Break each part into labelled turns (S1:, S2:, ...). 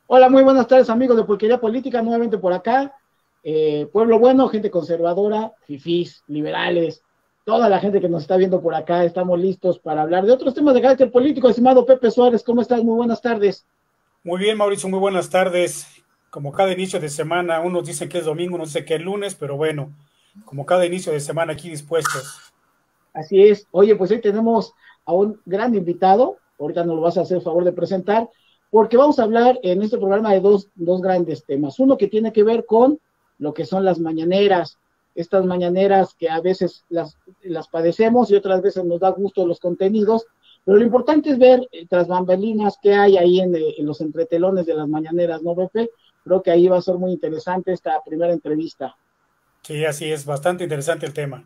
S1: Hola, muy buenas tardes, amigos de Pulquería Política, nuevamente por acá. Pueblo bueno, gente conservadora, fifís, liberales, toda la gente que nos está viendo por acá, estamos listos para hablar de otros temas de carácter político. Estimado Pepe Suárez, ¿cómo estás? Muy buenas tardes.
S2: Muy bien, Mauricio, muy buenas tardes. Como cada inicio de semana, unos dicen que es domingo, unos dicen que es lunes, pero bueno, como cada inicio de semana aquí dispuestos.
S1: Así es. Oye, pues hoy tenemos a un gran invitado, ahorita nos lo vas a hacer el favor de presentar, porque vamos a hablar en este programa de dos grandes temas. Uno que tiene que ver con lo que son las mañaneras, estas mañaneras que a veces las padecemos y otras veces nos da gusto los contenidos, pero lo importante es ver tras bambalinas qué hay ahí en los entretelones de las mañaneras, ¿no, Pepe? Creo que ahí va a ser muy interesante esta primera entrevista.
S2: Sí, así es, bastante interesante el tema.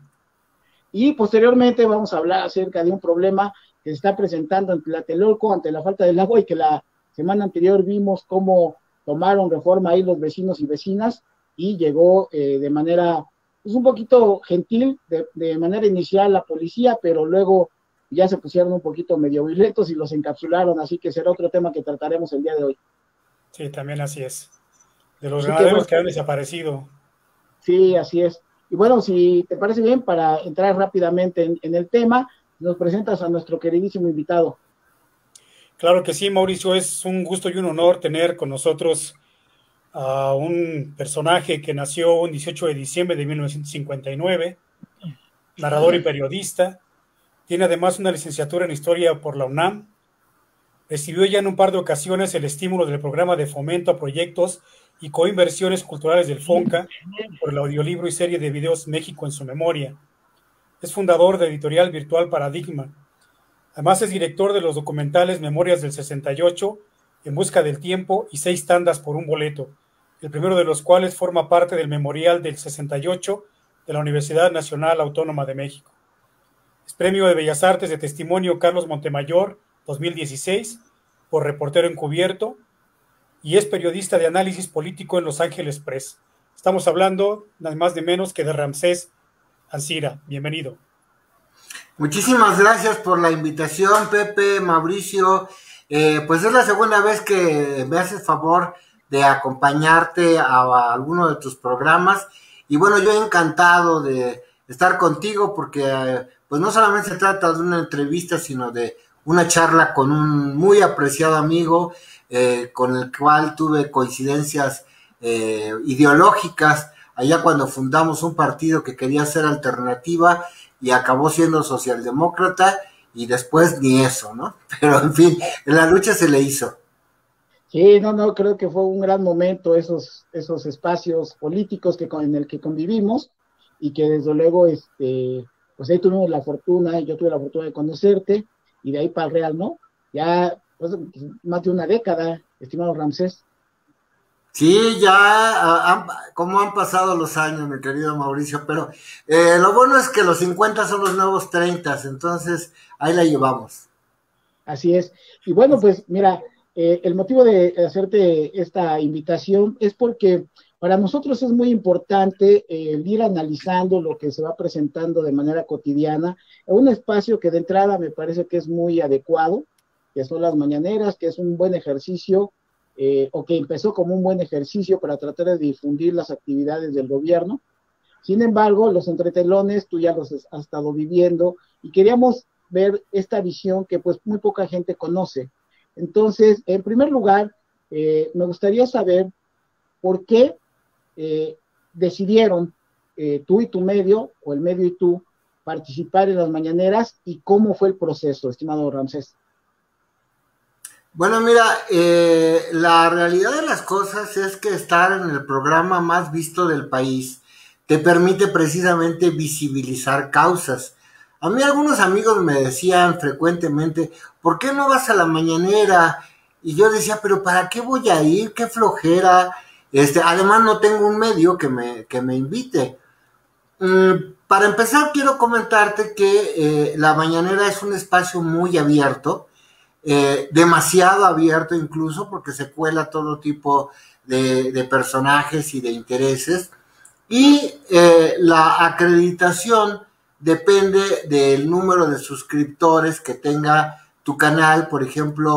S1: Y posteriormente vamos a hablar acerca de un problema que se está presentando en Tlatelolco ante la falta del agua y que la semana anterior vimos cómo tomaron reforma ahí los vecinos y vecinas y llegó de manera pues un poquito gentil, de manera inicial la policía, pero luego ya se pusieron un poquito medio violentos y los encapsularon, así que será otro tema que trataremos el día de hoy.
S2: Sí, también así es. De los
S1: Así que
S2: ganaderos
S1: bueno,
S2: que han desaparecido.
S1: sí, así es. Y bueno, si te parece bien, para entrar rápidamente en el tema, nos presentas a nuestro queridísimo invitado.
S2: Claro que sí, Mauricio, es un gusto y un honor tener con nosotros a un personaje que nació un 18 de diciembre de 1959, narrador y periodista. Tiene además una licenciatura en Historia por la UNAM. Recibió ya en un par de ocasiones el estímulo del programa de fomento a proyectos y coinversiones culturales del FONCA por el audiolibro y serie de videos México en su memoria. Es fundador de Editorial Virtual Paradigma. Además es director de los documentales Memorias del 68, En busca del tiempo y 6 tandas por un boleto, el primero de los cuales forma parte del Memorial del 68 de la Universidad Nacional Autónoma de México. Es Premio de Bellas Artes de Testimonio Carlos Montemayor 2016 por Reportero Encubierto y es periodista de análisis político en Los Ángeles Press. Estamos hablando nada más de menos que de Ramsés Ancira. Bienvenido.
S3: Muchísimas gracias por la invitación, Pepe, Mauricio. Pues es la segunda vez que me haces favor de acompañarte a alguno de tus programas. Y bueno, yo encantado de estar contigo porque pues no solamente se trata de una entrevista, sino de una charla con un muy apreciado amigo con el cual tuve coincidencias ideológicas allá cuando fundamos un partido que quería ser alternativa y acabó siendo socialdemócrata y después ni eso, ¿no? Pero en fin, en la lucha se le hizo.
S1: Sí, no, creo que fue un gran momento esos espacios políticos en el que convivimos y que desde luego, pues ahí tuvimos la fortuna, yo tuve la fortuna de conocerte y de ahí para el Real, ¿no? Ya pues, más de una década, estimado Ramsés.
S3: Sí, ya como han pasado los años, mi querido Mauricio, pero lo bueno es que los 50 son los nuevos 30, entonces ahí la llevamos.
S1: Así es. Y bueno, pues mira, el motivo de hacerte esta invitación es porque para nosotros es muy importante el ir analizando lo que se va presentando de manera cotidiana, en un espacio que de entrada me parece que es muy adecuado, que son las mañaneras, que es un buen ejercicio, o que empezó como un buen ejercicio para tratar de difundir las actividades del gobierno. Sin embargo, los entretelones tú ya los has estado viviendo y queríamos ver esta visión que pues muy poca gente conoce. Entonces, en primer lugar, me gustaría saber por qué decidieron tú y tu medio, o el medio y tú, participar en las mañaneras y cómo fue el proceso, estimado Ramsés.
S3: Bueno, mira, la realidad de las cosas es que estar en el programa más visto del país te permite precisamente visibilizar causas. A mí algunos amigos me decían frecuentemente, ¿por qué no vas a la mañanera? Y yo decía, pero ¿para qué voy a ir? Qué flojera. Además no tengo un medio que me invite. Para empezar, quiero comentarte que la mañanera es un espacio muy abierto, demasiado abierto incluso, porque se cuela todo tipo de personajes y de intereses. Y la acreditación depende del número de suscriptores que tenga tu canal. Por ejemplo,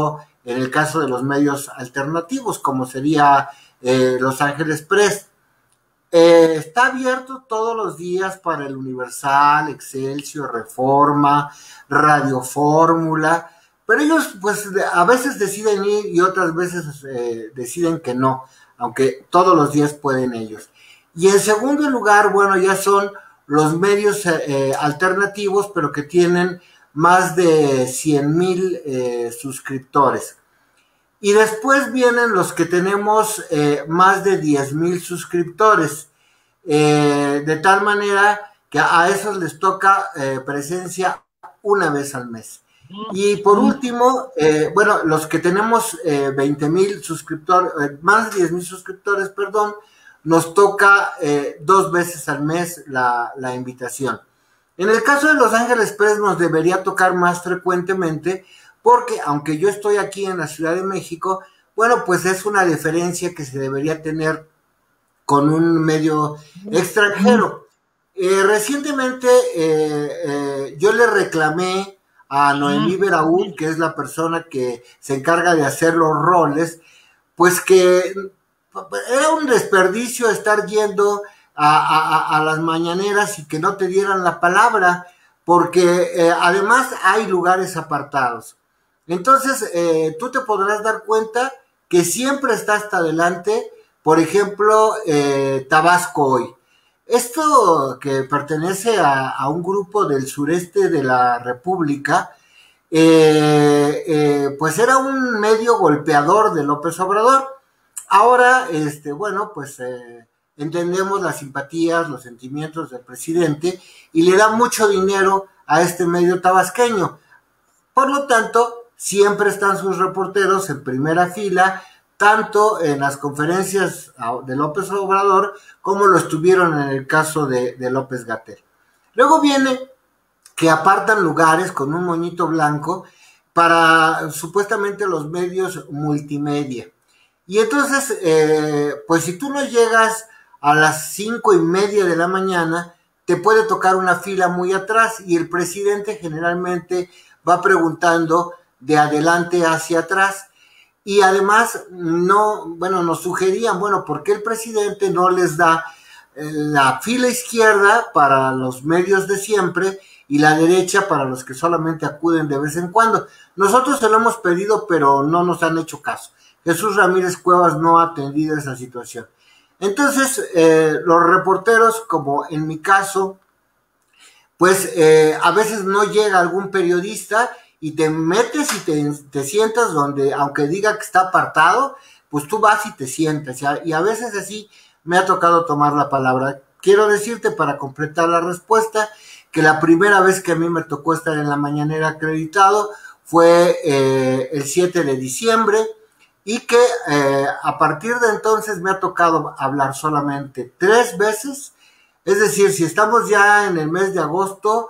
S3: en el caso de los medios alternativos, como sería Los Ángeles Press. Está abierto todos los días para el Universal, Excelsior, Reforma, Radio Fórmula, pero ellos pues a veces deciden ir y otras veces deciden que no, aunque todos los días pueden ellos. Y en segundo lugar, bueno, ya son los medios alternativos, pero que tienen más de 100,000 suscriptores. Y después vienen los que tenemos más de 10,000 suscriptores, de tal manera que a esos les toca presencia una vez al mes. Y por último, bueno, los que tenemos 20,000 suscriptores, más de 10,000 suscriptores, perdón, nos toca 2 veces al mes la invitación. En el caso de Los Ángeles Press nos debería tocar más frecuentemente, porque aunque yo estoy aquí en la Ciudad de México, bueno, pues es una diferencia que se debería tener con un medio extranjero. Recientemente yo le reclamé a Noemí Beraúl, que es la persona que se encarga de hacer los roles, pues que era un desperdicio estar yendo a las mañaneras y que no te dieran la palabra, porque además hay lugares apartados. Entonces, tú te podrás dar cuenta que siempre está hasta adelante, por ejemplo, Tabasco Hoy. Esto que pertenece a un grupo del sureste de la República, pues era un medio golpeador de López Obrador. Ahora, bueno, pues entendemos las simpatías, los sentimientos del presidente y le da mucho dinero a este medio tabasqueño. Por lo tanto, siempre están sus reporteros en primera fila, tanto en las conferencias de López Obrador como lo estuvieron en el caso de López-Gatell. Luego viene que apartan lugares con un moñito blanco para supuestamente los medios multimedia. Y entonces, pues si tú no llegas a las 5:30 de la mañana, te puede tocar una fila muy atrás y el presidente generalmente va preguntando de adelante hacia atrás. Y además, nos sugerían, ¿por qué el presidente no les da la fila izquierda para los medios de siempre y la derecha para los que solamente acuden de vez en cuando? Nosotros se lo hemos pedido, pero no nos han hecho caso. Jesús Ramírez Cuevas no ha atendido esa situación. Entonces, los reporteros, como en mi caso, pues a veces no llega algún periodista y te metes y te sientas donde, aunque diga que está apartado, pues tú vas y te sientas. Y a veces así me ha tocado tomar la palabra. Quiero decirte, para completar la respuesta, que la primera vez que a mí me tocó estar en la mañanera acreditado fue el 7 de diciembre, y que a partir de entonces me ha tocado hablar solamente 3 veces. Es decir, si estamos ya en el mes de agosto,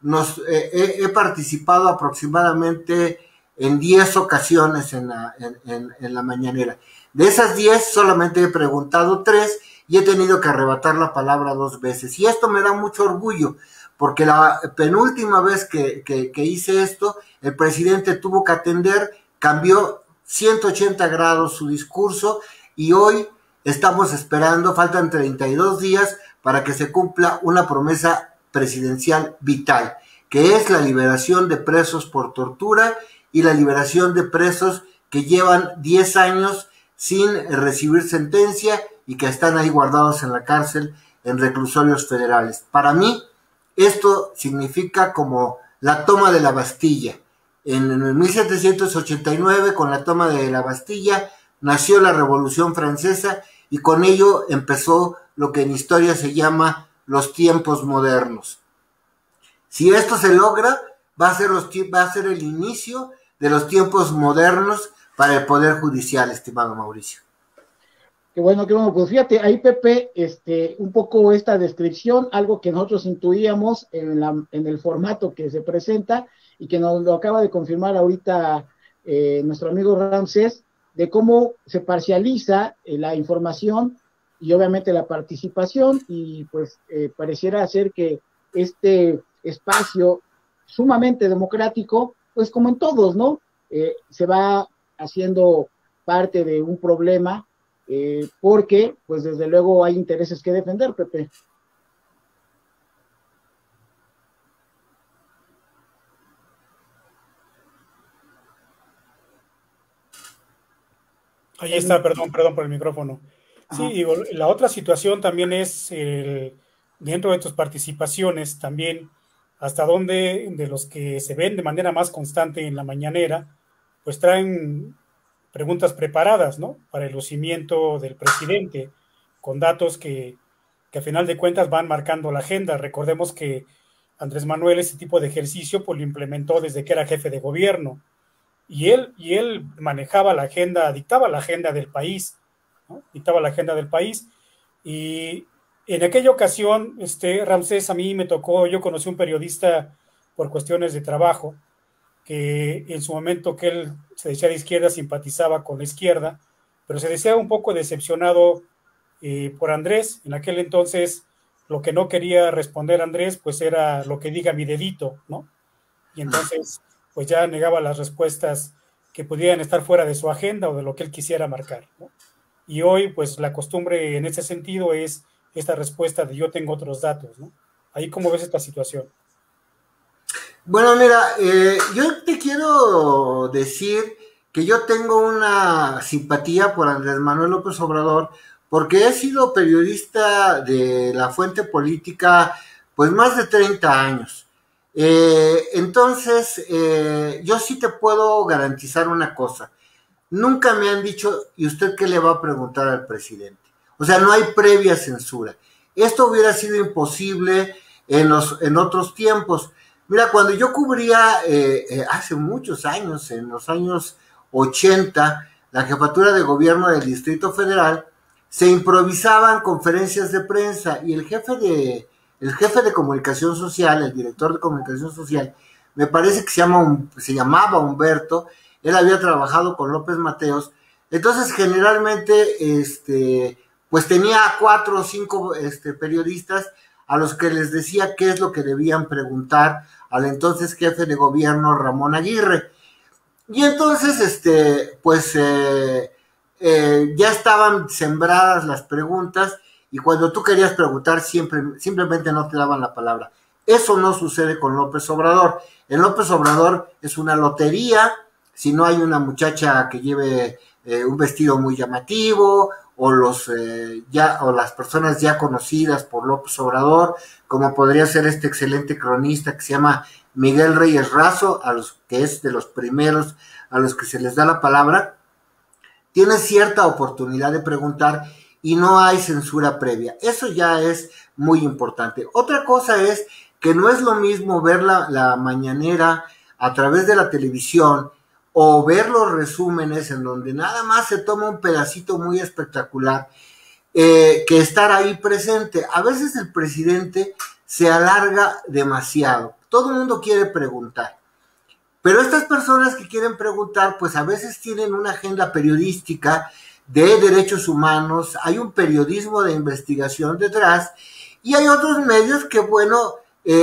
S3: he participado aproximadamente en 10 ocasiones en la mañanera. De esas 10 solamente he preguntado 3 y he tenido que arrebatar la palabra 2 veces. Y esto me da mucho orgullo, porque la penúltima vez que hice esto, el presidente tuvo que atender, cambió 180 grados su discurso y hoy estamos esperando, faltan 32 días para que se cumpla una promesa presidencial vital, que es la liberación de presos por tortura y la liberación de presos que llevan 10 años sin recibir sentencia y que están ahí guardados en la cárcel en reclusorios federales. Para mí, esto significa como la toma de la Bastilla. En 1789, con la toma de la Bastilla, nació la Revolución Francesa y con ello empezó lo que en historia se llama los tiempos modernos. Si esto se logra, va a ser el inicio de los tiempos modernos para el Poder Judicial, estimado Mauricio.
S1: Qué bueno, pues fíjate, ahí Pepe, un poco esta descripción, algo que nosotros intuíamos en el formato que se presenta y que nos lo acaba de confirmar ahorita nuestro amigo Ramsés, de cómo se parcializa la información y obviamente la participación, y pues pareciera ser que este espacio sumamente democrático, pues como en todos, ¿no? Se va haciendo parte de un problema, porque pues desde luego hay intereses que defender, Pepe.
S2: Ahí está, perdón por el micrófono. Sí, digo, la otra situación también es dentro de tus participaciones también, hasta dónde de los que se ven de manera más constante en la mañanera, pues traen preguntas preparadas, ¿no? Para el lucimiento del presidente, con datos que a final de cuentas van marcando la agenda. Recordemos que Andrés Manuel ese tipo de ejercicio pues lo implementó desde que era jefe de gobierno y él manejaba la agenda, dictaba la agenda del país, ¿no? Dictaba la agenda del país y en aquella ocasión, Ramsés, a mí me tocó, yo conocí un periodista por cuestiones de trabajo, que en su momento que él se decía de izquierda, simpatizaba con la izquierda, pero se decía un poco decepcionado por Andrés. En aquel entonces lo que no quería responder Andrés, pues era lo que diga mi dedito, ¿no? Y entonces, pues ya negaba las respuestas que pudieran estar fuera de su agenda o de lo que él quisiera marcar, ¿no? Y hoy, pues la costumbre en ese sentido es esta respuesta de yo tengo otros datos, ¿no? Ahí, ¿cómo ves esta situación?
S3: Bueno, mira, yo te quiero decir que yo tengo una simpatía por Andrés Manuel López Obrador porque he sido periodista de la fuente política pues más de 30 años. Entonces, yo sí te puedo garantizar una cosa. Nunca me han dicho, ¿y usted qué le va a preguntar al presidente? O sea, no hay previa censura. Esto hubiera sido imposible en otros tiempos. Mira, cuando yo cubría hace muchos años, en los años 80, la jefatura de gobierno del Distrito Federal, se improvisaban conferencias de prensa y el jefe de comunicación social, el director de comunicación social, me parece que se llamaba Humberto. Él había trabajado con López Mateos, entonces generalmente pues tenía 4 o 5 periodistas a los que les decía qué es lo que debían preguntar al entonces jefe de gobierno Ramón Aguirre. Y entonces, pues ya estaban sembradas las preguntas y cuando tú querías preguntar simplemente no te daban la palabra. Eso no sucede con López Obrador. En López Obrador es una lotería, si no hay una muchacha que lleve un vestido muy llamativo, o las personas ya conocidas por López Obrador, como podría ser este excelente cronista que se llama Miguel Reyes Razo, que es de los primeros a los que se les da la palabra, tiene cierta oportunidad de preguntar y no hay censura previa. Eso ya es muy importante. Otra cosa es que no es lo mismo ver la mañanera a través de la televisión o ver los resúmenes en donde nada más se toma un pedacito muy espectacular, que estar ahí presente. A veces el presidente se alarga demasiado. Todo el mundo quiere preguntar. Pero estas personas que quieren preguntar, pues a veces tienen una agenda periodística de derechos humanos, hay un periodismo de investigación detrás, y hay otros medios que, bueno,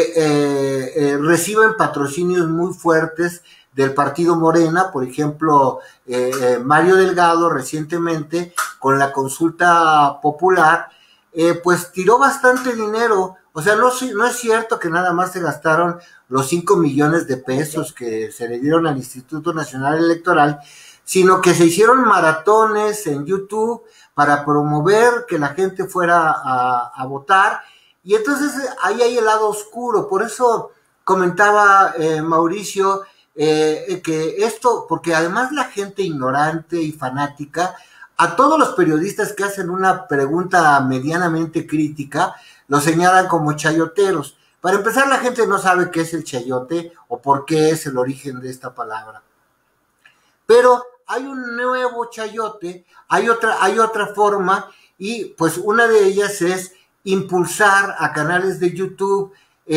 S3: reciben patrocinios muy fuertes del partido Morena. Por ejemplo, Mario Delgado recientemente con la consulta popular pues tiró bastante dinero. O sea, no es cierto que nada más se gastaron los 5 millones de pesos que se le dieron al Instituto Nacional Electoral, sino que se hicieron maratones en YouTube para promover que la gente fuera a votar, y entonces ahí hay el lado oscuro. Por eso comentaba Mauricio que esto, porque además la gente ignorante y fanática, a todos los periodistas que hacen una pregunta medianamente crítica, los señalan como chayoteros. Para empezar, la gente no sabe qué es el chayote o por qué es el origen de esta palabra. Pero hay un nuevo chayote, hay otra forma, y pues una de ellas es impulsar a canales de YouTube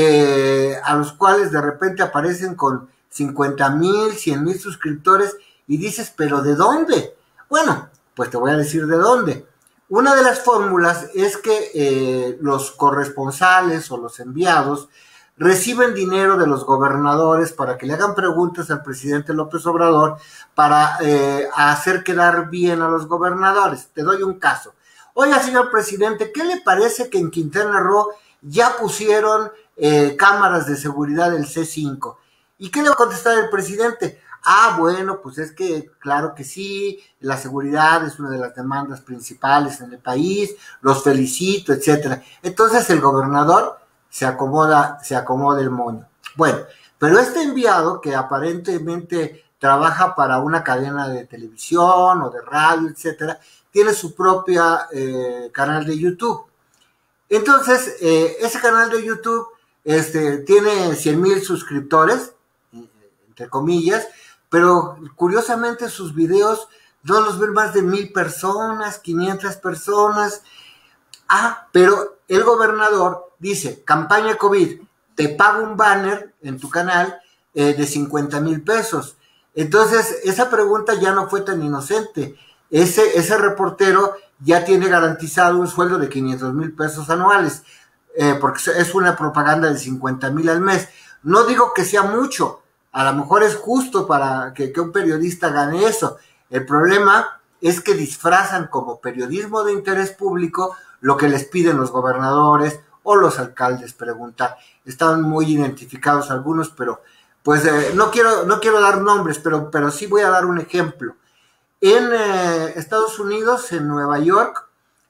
S3: a los cuales de repente aparecen con 50,000, 100,000 suscriptores, y dices, ¿pero de dónde? Bueno, pues te voy a decir de dónde. Una de las fórmulas es que los corresponsales o los enviados reciben dinero de los gobernadores para que le hagan preguntas al presidente López Obrador para hacer quedar bien a los gobernadores. Te doy un caso. Oiga, señor presidente, ¿qué le parece que en Quintana Roo ya pusieron cámaras de seguridad del C5? ¿Y qué le va a contestar el presidente? Ah, bueno, pues es que claro que sí, la seguridad es una de las demandas principales en el país, los felicito, etcétera. Entonces el gobernador se acomoda el moño. Bueno, pero este enviado que aparentemente trabaja para una cadena de televisión o de radio, etcétera, tiene su propia canal de YouTube. Entonces, ese canal de YouTube tiene 100,000 suscriptores, entre comillas, pero curiosamente sus videos no los ven más de 1,000 personas, 500 personas. Ah, pero el gobernador dice, campaña COVID, te pago un banner en tu canal de 50,000 pesos. Entonces, esa pregunta ya no fue tan inocente. Ese reportero ya tiene garantizado un sueldo de 500,000 pesos anuales, porque es una propaganda de 50,000 al mes. No digo que sea mucho, a lo mejor es justo para que un periodista gane eso. El problema es que disfrazan como periodismo de interés público lo que les piden los gobernadores o los alcaldes preguntar. Están muy identificados algunos, pero pues no quiero dar nombres, pero sí voy a dar un ejemplo. En Estados Unidos, en Nueva York,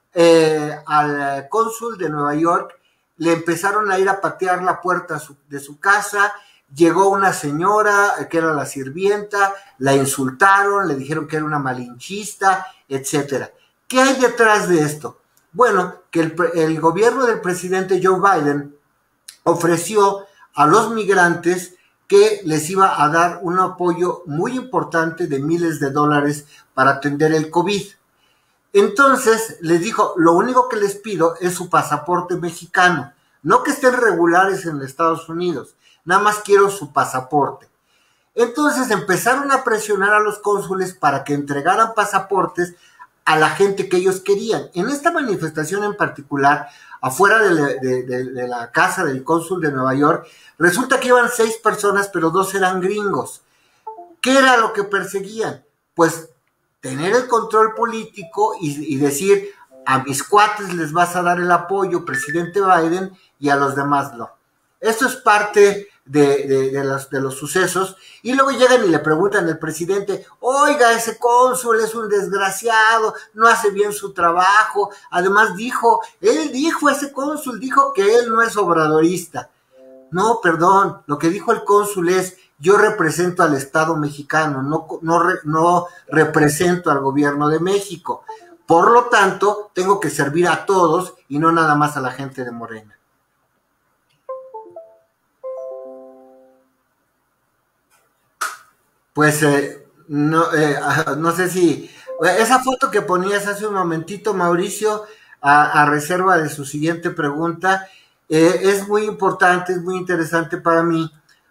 S3: al cónsul de Nueva York le empezaron a ir a patear la puerta de su casa. Llegó una señora que era la sirvienta, la insultaron, le dijeron que era una malinchista, etcétera. ¿Qué hay detrás de esto? Bueno, que el gobierno del presidente Joe Biden ofreció a los migrantes que les iba a dar un apoyo muy importante de miles de dólares para atender el COVID. Entonces les dijo, lo único que les pido es su pasaporte mexicano, no que estén regulares en Estados Unidos, nada más quiero su pasaporte. Entonces empezaron a presionar a los cónsules para que entregaran pasaportes a la gente que ellos querían. En esta manifestación en particular, afuera de la casa del cónsul de Nueva York, resulta que iban 6 personas, pero 2 eran gringos. ¿Qué era lo que perseguían? Pues tener el control político y decir, a mis cuates les vas a dar el apoyo, presidente Biden, y a los demás no. Esto es parte de los sucesos, y luego llegan y le preguntan al presidente, oiga, ese cónsul es un desgraciado, no hace bien su trabajo, además ese cónsul dijo que él no es obradorista. No, perdón, lo que dijo el cónsul es, yo represento al Estado mexicano, no represento al gobierno de México, por lo tanto, tengo que servir a todos y no nada más a la gente de Morena. Pues no sé si esa foto que ponías hace un momentito, Mauricio, a reserva de su siguiente pregunta, es muy importante, es muy interesante para mí,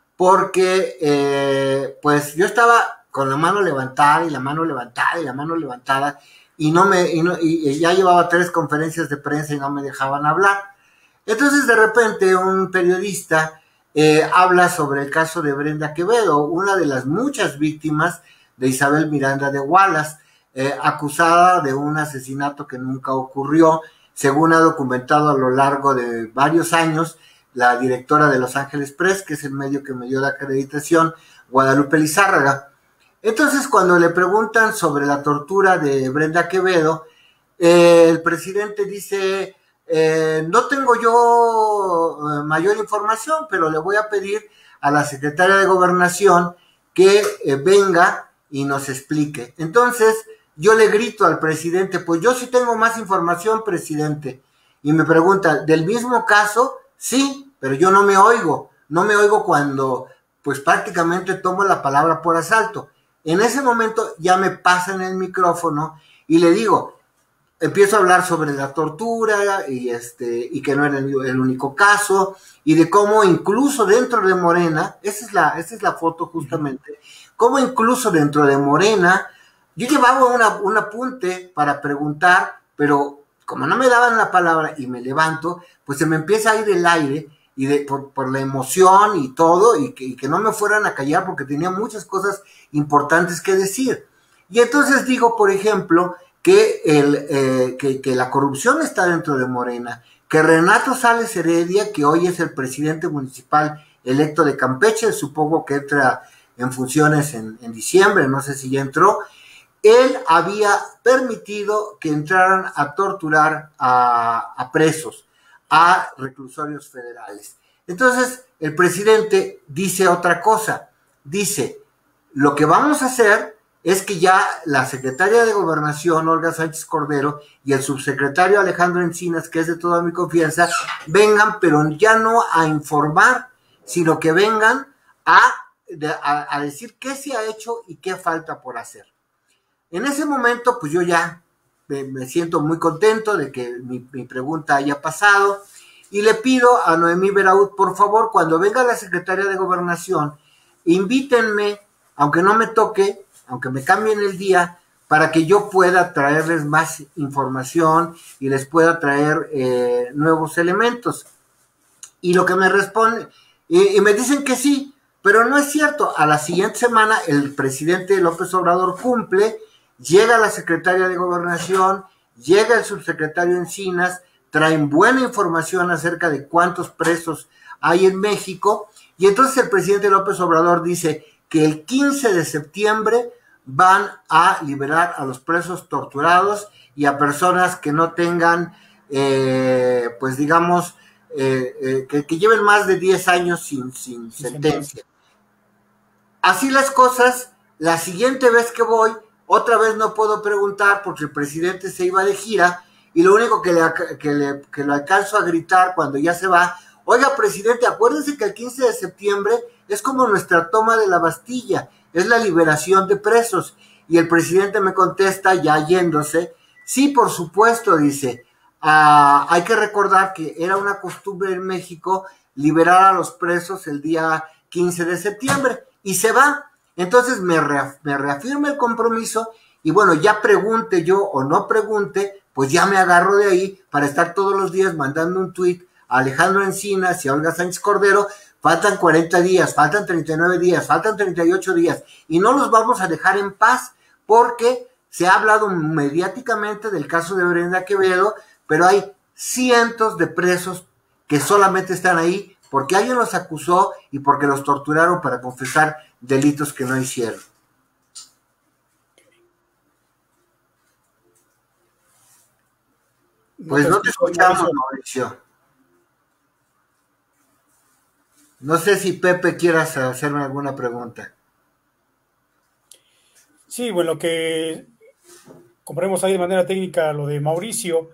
S3: porque pues yo estaba con la mano levantada y la mano levantada y la mano levantada y ya llevaba 3 conferencias de prensa y no me dejaban hablar. Entonces de repente un periodista habla sobre el caso de Brenda Quevedo, una de las muchas víctimas de Isabel Miranda de Wallace, acusada de un asesinato que nunca ocurrió, según ha documentado a lo largo de varios años la directora de Los Ángeles Press, que es el medio que me dio la acreditación, Guadalupe Lizárraga. Entonces, cuando le preguntan sobre la tortura de Brenda Quevedo, el presidente dice, no tengo yo mayor información, pero le voy a pedir a la secretaria de Gobernación que venga y nos explique. Entonces, yo le grito al presidente, pues yo sí tengo más información, presidente. Y me pregunta, ¿del mismo caso? Sí, pero yo no me oigo cuando pues prácticamente tomo la palabra por asalto. En ese momento ya me pasan el micrófono y le digo, empiezo a hablar sobre la tortura y que no era el único caso y de cómo incluso dentro de Morena, esa es la foto justamente, cómo incluso dentro de Morena, yo llevaba un apunte para preguntar, pero como no me daban la palabra y me levanto, pues se me empieza a ir el aire por la emoción y todo, y que no me fueran a callar porque tenía muchas cosas importantes que decir. Y entonces digo, por ejemplo, que la corrupción está dentro de Morena, que Renato Sales Heredia, que hoy es el presidente municipal electo de Campeche, supongo que entra en funciones en diciembre, no sé si ya entró, él había permitido que entraran a torturar a presos, a reclusorios federales. Entonces, el presidente dice otra cosa, dice, lo que vamos a hacer es que ya la secretaria de Gobernación, Olga Sánchez Cordero, y el subsecretario Alejandro Encinas, que es de toda mi confianza, vengan, pero ya no a informar, sino que vengan a decir qué se ha hecho y qué falta por hacer. En ese momento, pues yo ya me siento muy contento de que mi pregunta haya pasado, y le pido a Noemí Beraud, por favor, cuando venga la secretaria de Gobernación, invítenme, aunque no me toque, aunque me cambien el día, para que yo pueda traerles más información y les pueda traer nuevos elementos. Y lo que me responde, y me dicen que sí, pero no es cierto. A la siguiente semana el presidente López Obrador cumple, llega la secretaria de Gobernación, llega el subsecretario Encinas, traen buena información acerca de cuántos presos hay en México, y entonces el presidente López Obrador dice que el 15 de septiembre van a liberar a los presos torturados y a personas que no tengan, pues digamos, que lleven más de 10 años sin sentencia. Así las cosas, la siguiente vez que voy, otra vez no puedo preguntar porque el presidente se iba de gira, y lo único que le alcanzo a gritar cuando ya se va, oiga, presidente, acuérdese que el 15 de septiembre es como nuestra toma de la Bastilla, es la liberación de presos. Y el presidente me contesta, ya yéndose, sí, por supuesto, dice, hay que recordar que era una costumbre en México liberar a los presos el día 15 de septiembre, y se va. Entonces me reafirma el compromiso, y bueno, ya pregunte yo o no pregunte, pues ya me agarro de ahí para estar todos los días mandando un tuit a Alejandro Encinas y a Olga Sánchez Cordero. Faltan 40 días, faltan 39 días, faltan 38 días, y no los vamos a dejar en paz, porque se ha hablado mediáticamente del caso de Brenda Quevedo, pero hay cientos de presos que solamente están ahí porque alguien los acusó y porque los torturaron para confesar delitos que no hicieron. Pues no te escuchamos, Mauricio. No sé si Pepe quieras hacerme alguna pregunta.
S2: Sí, bueno, que compremos ahí de manera técnica lo de Mauricio.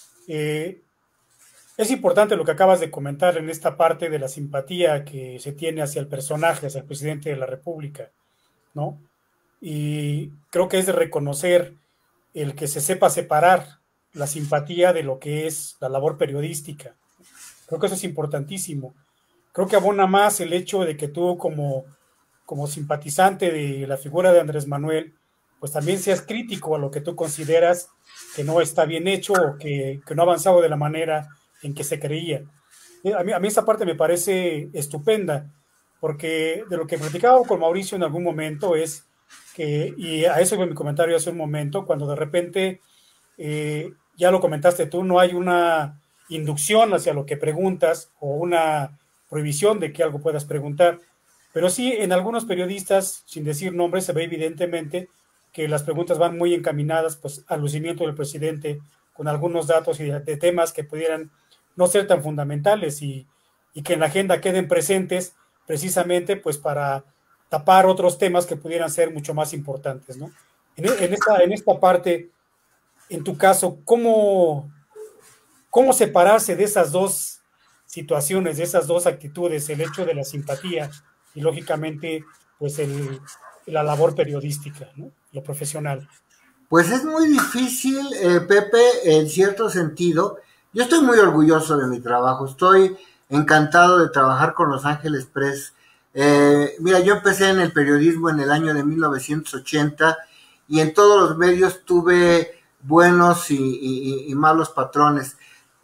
S2: Es importante lo que acabas de comentar en esta parte de la simpatía que se tiene hacia el personaje, hacia el presidente de la República, ¿no? Y creo que es de reconocer el que se sepa separar la simpatía de lo que es la labor periodística. Creo que eso es importantísimo. Creo que abona más el hecho de que tú como simpatizante de la figura de Andrés Manuel, pues también seas crítico a lo que tú consideras que no está bien hecho o que no ha avanzado de la manera en que se creía. A mí esa parte me parece estupenda, porque de lo que platicaba con Mauricio en algún momento es que, y a eso fue mi comentario hace un momento, cuando de repente, ya lo comentaste tú, no hay una inducción hacia lo que preguntas o una prohibición de que algo puedas preguntar, pero sí en algunos periodistas, sin decir nombres, se ve evidentemente que las preguntas van muy encaminadas pues, al lucimiento del presidente con algunos datos y de temas que pudieran no ser tan fundamentales y que en la agenda queden presentes precisamente pues para tapar otros temas que pudieran ser mucho más importantes, ¿no? En esta parte, en tu caso, ¿cómo separarse de esas dos situaciones, de esas dos actitudes, el hecho de la simpatía y lógicamente pues la labor periodística, ¿no? Lo profesional?
S3: Pues es muy difícil, Pepe, en cierto sentido. Yo estoy muy orgulloso de mi trabajo, estoy encantado de trabajar con Los Ángeles Press. Mira, yo empecé en el periodismo en el año de 1980 y en todos los medios tuve buenos y malos patrones.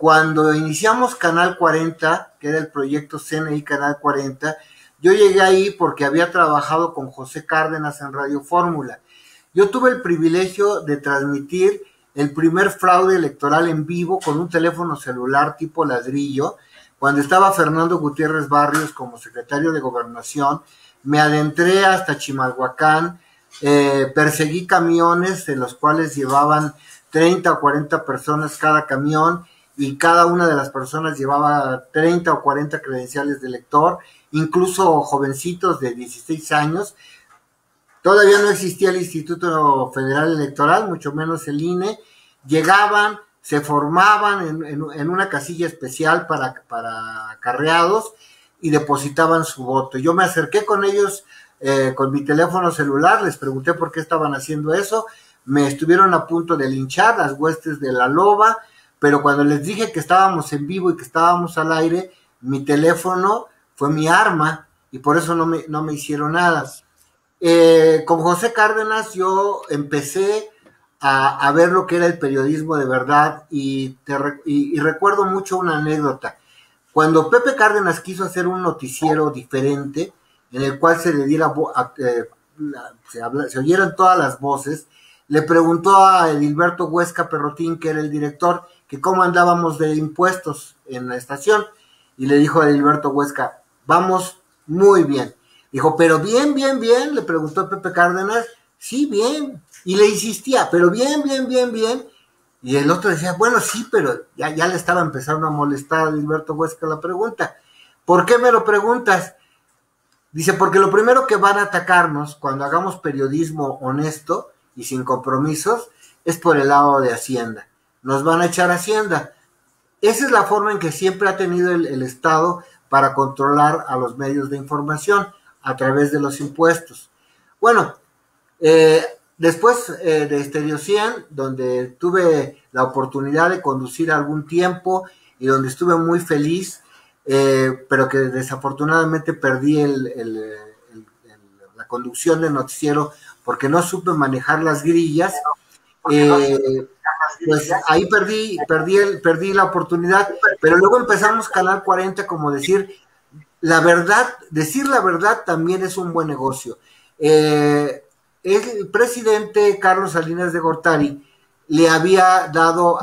S3: cuando iniciamos Canal 40, que era el proyecto CNI Canal 40, yo llegué ahí porque había trabajado con José Cárdenas en Radio Fórmula. Yo tuve el privilegio de transmitir el primer fraude electoral en vivo con un teléfono celular tipo ladrillo, cuando estaba Fernando Gutiérrez Barrios como secretario de Gobernación. Me adentré hasta Chimalhuacán, perseguí camiones en los cuales llevaban 30 o 40 personas cada camión, y cada una de las personas llevaba 30 o 40 credenciales de elector, incluso jovencitos de 16 años. Todavía no existía el Instituto Federal Electoral, mucho menos el INE. Llegaban, se formaban en una casilla especial para acarreados y depositaban su voto. Yo me acerqué con ellos con mi teléfono celular, les pregunté por qué estaban haciendo eso. Me estuvieron a punto de linchar las huestes de la loba, pero cuando les dije que estábamos en vivo y que estábamos al aire, mi teléfono fue mi arma y por eso no me hicieron nada. Con José Cárdenas yo empecé a ver lo que era el periodismo de verdad, y recuerdo mucho una anécdota. Cuando Pepe Cárdenas quiso hacer un noticiero diferente, en el cual se le diera se oyeran todas las voces, le preguntó a Edilberto Huesca Perrotín, que era el director, que cómo andábamos de impuestos en la estación, y le dijo a Edilberto Huesca, vamos muy bien. Dijo, pero bien, le preguntó Pepe Cárdenas, sí, bien, y le insistía, pero bien, y el otro decía, bueno, sí, pero ya le estaba empezando a molestar a Edilberto Huesca la pregunta. ¿Por qué me lo preguntas? Dice, porque lo primero que van a atacarnos cuando hagamos periodismo honesto y sin compromisos es por el lado de Hacienda. Nos van a echar Hacienda. Esa es la forma en que siempre ha tenido el Estado para controlar a los medios de información, a través de los impuestos. Bueno, después de Estéreo 100, donde tuve la oportunidad de conducir algún tiempo y donde estuve muy feliz, pero que desafortunadamente perdí la conducción del noticiero porque no supe manejar las grillas. Pues ahí perdí la oportunidad, pero luego empezamos Canal 40, como decir decir la verdad también es un buen negocio. El presidente Carlos Salinas de Gortari le había dado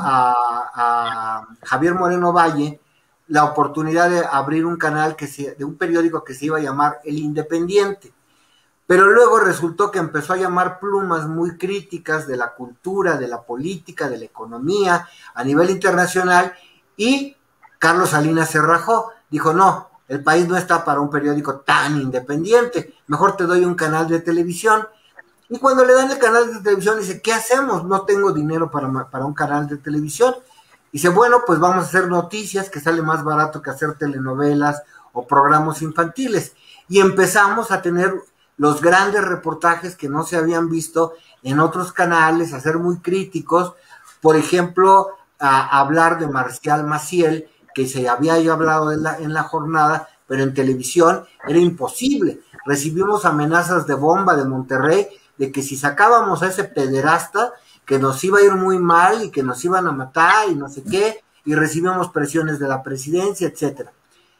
S3: a Javier Moreno Valle la oportunidad de abrir un canal de un periódico que se iba a llamar El Independiente. Pero luego resultó que empezó a llamar plumas muy críticas de la cultura, de la política, de la economía a nivel internacional, y Carlos Salinas se rajó. Dijo, no, el país no está para un periódico tan independiente, mejor te doy un canal de televisión. Y cuando le dan el canal de televisión, dice, ¿qué hacemos? No tengo dinero para un canal de televisión. Dice, bueno, pues vamos a hacer noticias, que sale más barato que hacer telenovelas o programas infantiles. Y empezamos a tener los grandes reportajes que no se habían visto en otros canales, a ser muy críticos. Por ejemplo, a hablar de Marcial Maciel, que se había ya hablado en la jornada, pero en televisión era imposible. Recibimos amenazas de bomba de Monterrey, de que si sacábamos a ese pederasta, que nos iba a ir muy mal y que nos iban a matar y no sé qué, y recibimos presiones de la presidencia, etcétera.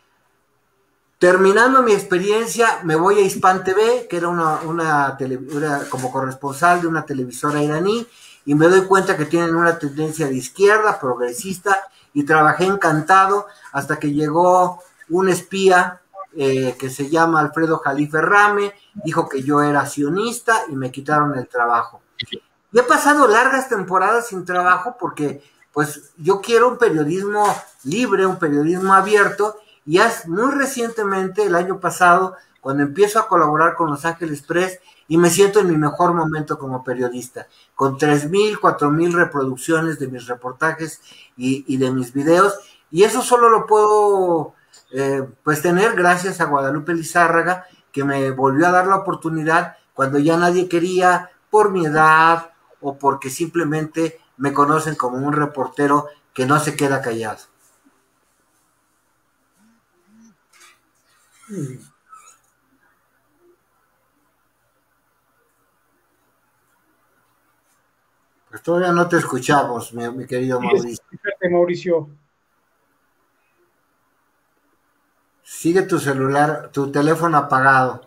S3: Terminando mi experiencia, me voy a Hispan TV, que era una como corresponsal de una televisora iraní, y me doy cuenta que tienen una tendencia de izquierda, progresista, y trabajé encantado hasta que llegó un espía que se llama Alfredo Jalife Rame, dijo que yo era sionista y me quitaron el trabajo. Y he pasado largas temporadas sin trabajo porque pues yo quiero un periodismo libre, un periodismo abierto, y muy recientemente, el año pasado, cuando empiezo a colaborar con Los Ángeles Press, y me siento en mi mejor momento como periodista, con 3,000, 4,000 reproducciones de mis reportajes y de mis videos, y eso solo lo puedo pues tener gracias a Guadalupe Lizárraga, que me volvió a dar la oportunidad cuando ya nadie quería, por mi edad o porque simplemente me conocen como un reportero que no se queda callado. Pues todavía no te escuchamos, mi querido Mauricio.
S2: Fíjate, Mauricio.
S3: Sigue tu celular, tu teléfono apagado.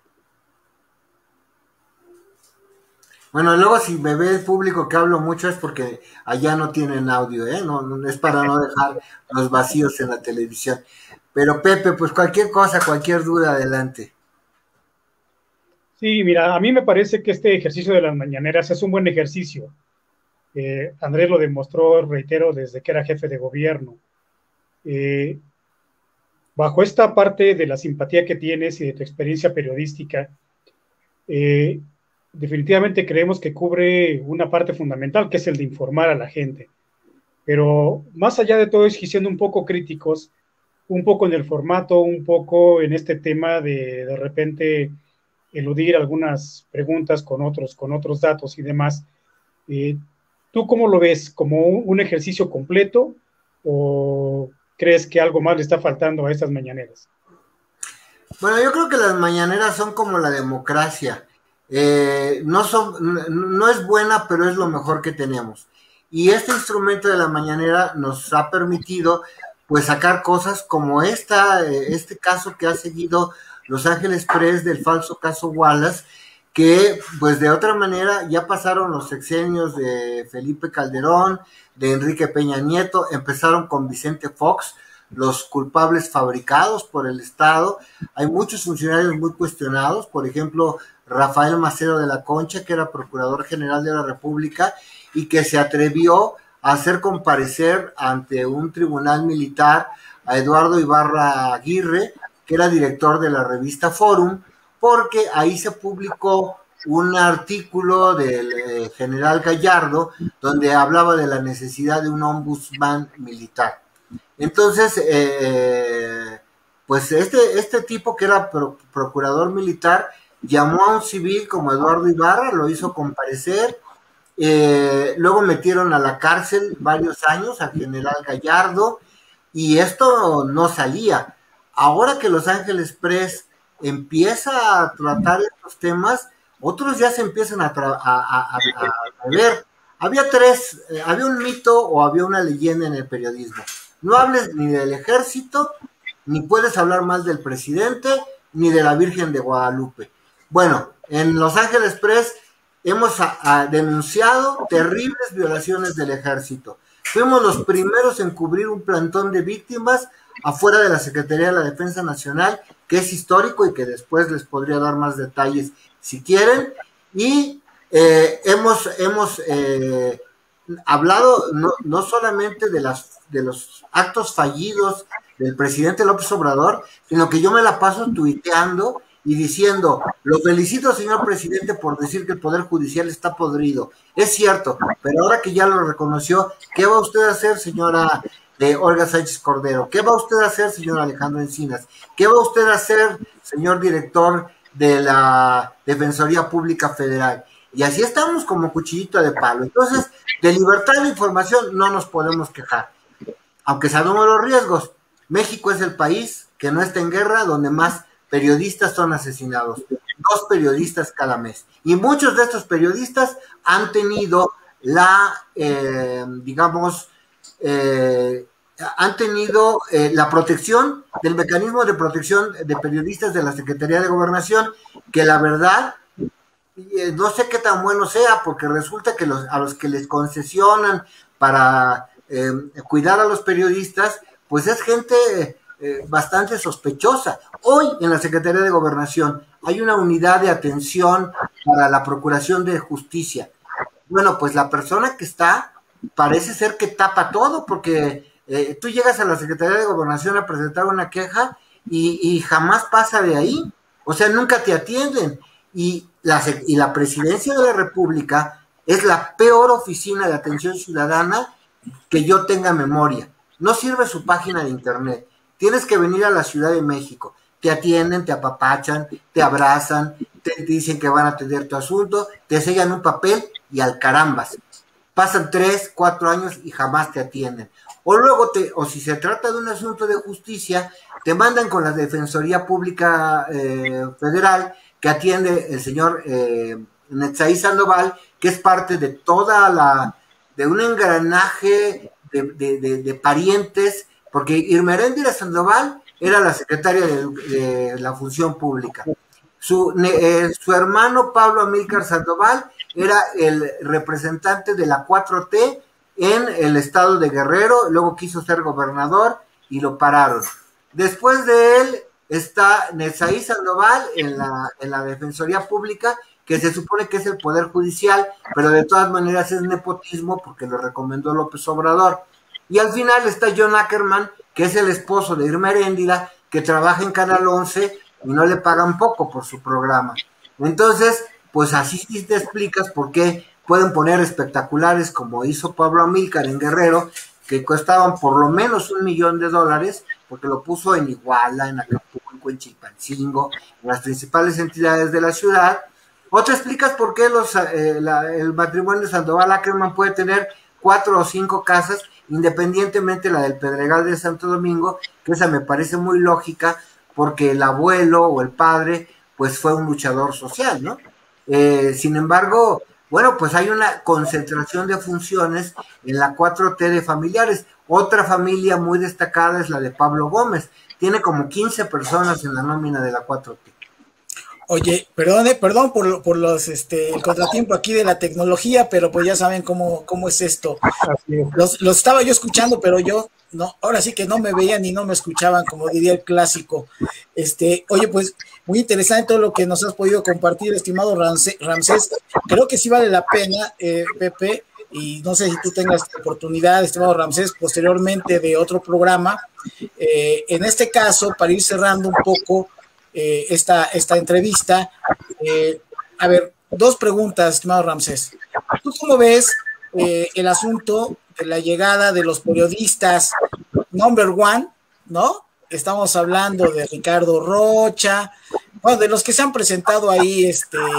S3: Bueno, luego si me ve el público que hablo mucho es porque allá no tienen audio, ¿eh? No, es para no dejar los vacíos en la televisión. Pero Pepe, pues cualquier cosa, cualquier duda, adelante.
S2: Sí, mira, a mí me parece que este ejercicio de las mañaneras es un buen ejercicio. Andrés lo demostró, reitero, desde que era jefe de gobierno. Bajo esta parte de la simpatía que tienes y de tu experiencia periodística, definitivamente creemos que cubre una parte fundamental, que es el de informar a la gente. Pero más allá de todo, es siendo un poco críticos, un poco en el formato, un poco en este tema de repente eludir algunas preguntas con otros datos y demás. ¿Tú cómo lo ves? ¿Como un ejercicio completo o crees que algo más le está faltando a estas mañaneras?
S3: Bueno, yo creo que las mañaneras son como la democracia. No es buena, pero es lo mejor que tenemos. Y este instrumento de la mañanera nos ha permitido pues sacar cosas como este caso que ha seguido Los Ángeles Press del falso caso Wallace, que pues de otra manera ya pasaron los sexenios de Felipe Calderón, de Enrique Peña Nieto, empezaron con Vicente Fox, los culpables fabricados por el Estado. Hay muchos funcionarios muy cuestionados, por ejemplo, Rafael Macedo de la Concha, que era Procurador General de la República y que se atrevió a hacer comparecer ante un tribunal militar a Eduardo Ibarra Aguirre, que era director de la revista Forum, porque ahí se publicó un artículo del general Gallardo donde hablaba de la necesidad de un ombudsman militar. Entonces, pues este tipo que era procurador militar llamó a un civil como Eduardo Ibarra, lo hizo comparecer, luego metieron a la cárcel varios años al general Gallardo y esto no salía. Ahora que Los Ángeles Press empieza a tratar estos temas, otros ya se empiezan a ver. Había un mito o había una leyenda en el periodismo. No hables ni del ejército, ni puedes hablar más del presidente, ni de la Virgen de Guadalupe. Bueno, en Los Ángeles Press hemos denunciado terribles violaciones del ejército. Fuimos los primeros en cubrir un plantón de víctimas afuera de la Secretaría de la Defensa Nacional, que es histórico y que después les podría dar más detalles si quieren. Y hemos hablado no solamente de los actos fallidos del presidente López Obrador, sino que yo me la paso tuiteando y diciendo, lo felicito, señor presidente, por decir que el Poder Judicial está podrido. Es cierto, pero ahora que ya lo reconoció, ¿qué va usted a hacer, señora Olga Sánchez Cordero? ¿Qué va usted a hacer, señor Alejandro Encinas? ¿Qué va usted a hacer, señor director de la Defensoría Pública Federal? Y así estamos como cuchillito de palo. Entonces, de libertad de información no nos podemos quejar, aunque sabemos los riesgos. México es el país que no está en guerra, donde más periodistas son asesinados, 2 periodistas cada mes, y muchos de estos periodistas han tenido la protección del mecanismo de protección de periodistas de la Secretaría de Gobernación, que la verdad no sé qué tan bueno sea, porque resulta que a los que les concesionan para cuidar a los periodistas, pues es gente bastante sospechosa. Hoy en la Secretaría de Gobernación hay una unidad de atención para la Procuración de Justicia. Bueno, pues la persona que está parece ser que tapa todo, porque tú llegas a la Secretaría de Gobernación a presentar una queja y jamás pasa de ahí. O sea, nunca te atienden. Y la Presidencia de la República es la peor oficina de atención ciudadana que yo tenga memoria. No sirve su página de internet. Tienes que venir a la Ciudad de México. Te atienden, te apapachan, te abrazan, te dicen que van a atender tu asunto, te sellan un papel y al carambas. Pasan 3, 4 años y jamás te atienden. O luego, o si se trata de un asunto de justicia, te mandan con la Defensoría Pública Federal, que atiende el señor Netzaí Sandoval, que es parte de de un engranaje de parientes, porque Irmeréndira Sandoval era la secretaria de la Función Pública. Su hermano Pablo Amílcar Sandoval era el representante de la 4T en el estado de Guerrero, luego quiso ser gobernador y lo pararon. Después de él está Netzaí Sandoval en la Defensoría Pública, que se supone que es el Poder Judicial, pero de todas maneras es nepotismo porque lo recomendó López Obrador. Y al final está John Ackerman, que es el esposo de Irma Heréndira, que trabaja en Canal 11 y no le pagan poco por su programa. Entonces, pues así sí te explicas por qué pueden poner espectaculares como hizo Pablo Amílcar en Guerrero, que costaban por lo menos $1 millón, porque lo puso en Iguala, en Acapulco, en Chilpancingo, en las principales entidades de la ciudad. O te explicas por qué el matrimonio de Sandoval Ackerman puede tener 4 o 5 casas, independientemente la del Pedregal de Santo Domingo, que esa me parece muy lógica, porque el abuelo o el padre, pues fue un luchador social, ¿no? Sin embargo, bueno, pues hay una concentración de funciones en la 4T de familiares. Otra familia muy destacada es la de Pablo Gómez. Tiene como 15 personas en la nómina de la 4T.
S4: Oye, perdón por el contratiempo aquí de la tecnología, pero pues ya saben cómo es esto. Los estaba yo escuchando, pero yo no, ahora sí que no me veían ni no me escuchaban, como diría el clásico. Oye, pues muy interesante todo lo que nos has podido compartir, estimado Ramsés. Creo que sí vale la pena, Pepe, y no sé si tú tengas oportunidad, estimado Ramsés, posteriormente de otro programa. En este caso, para ir cerrando un poco esta entrevista, a ver, 2 preguntas, estimado Ramsés. ¿Tú cómo ves el asunto de la llegada de los periodistas number one, ¿no? Estamos hablando de Ricardo Rocha, bueno, de los que se han presentado ahí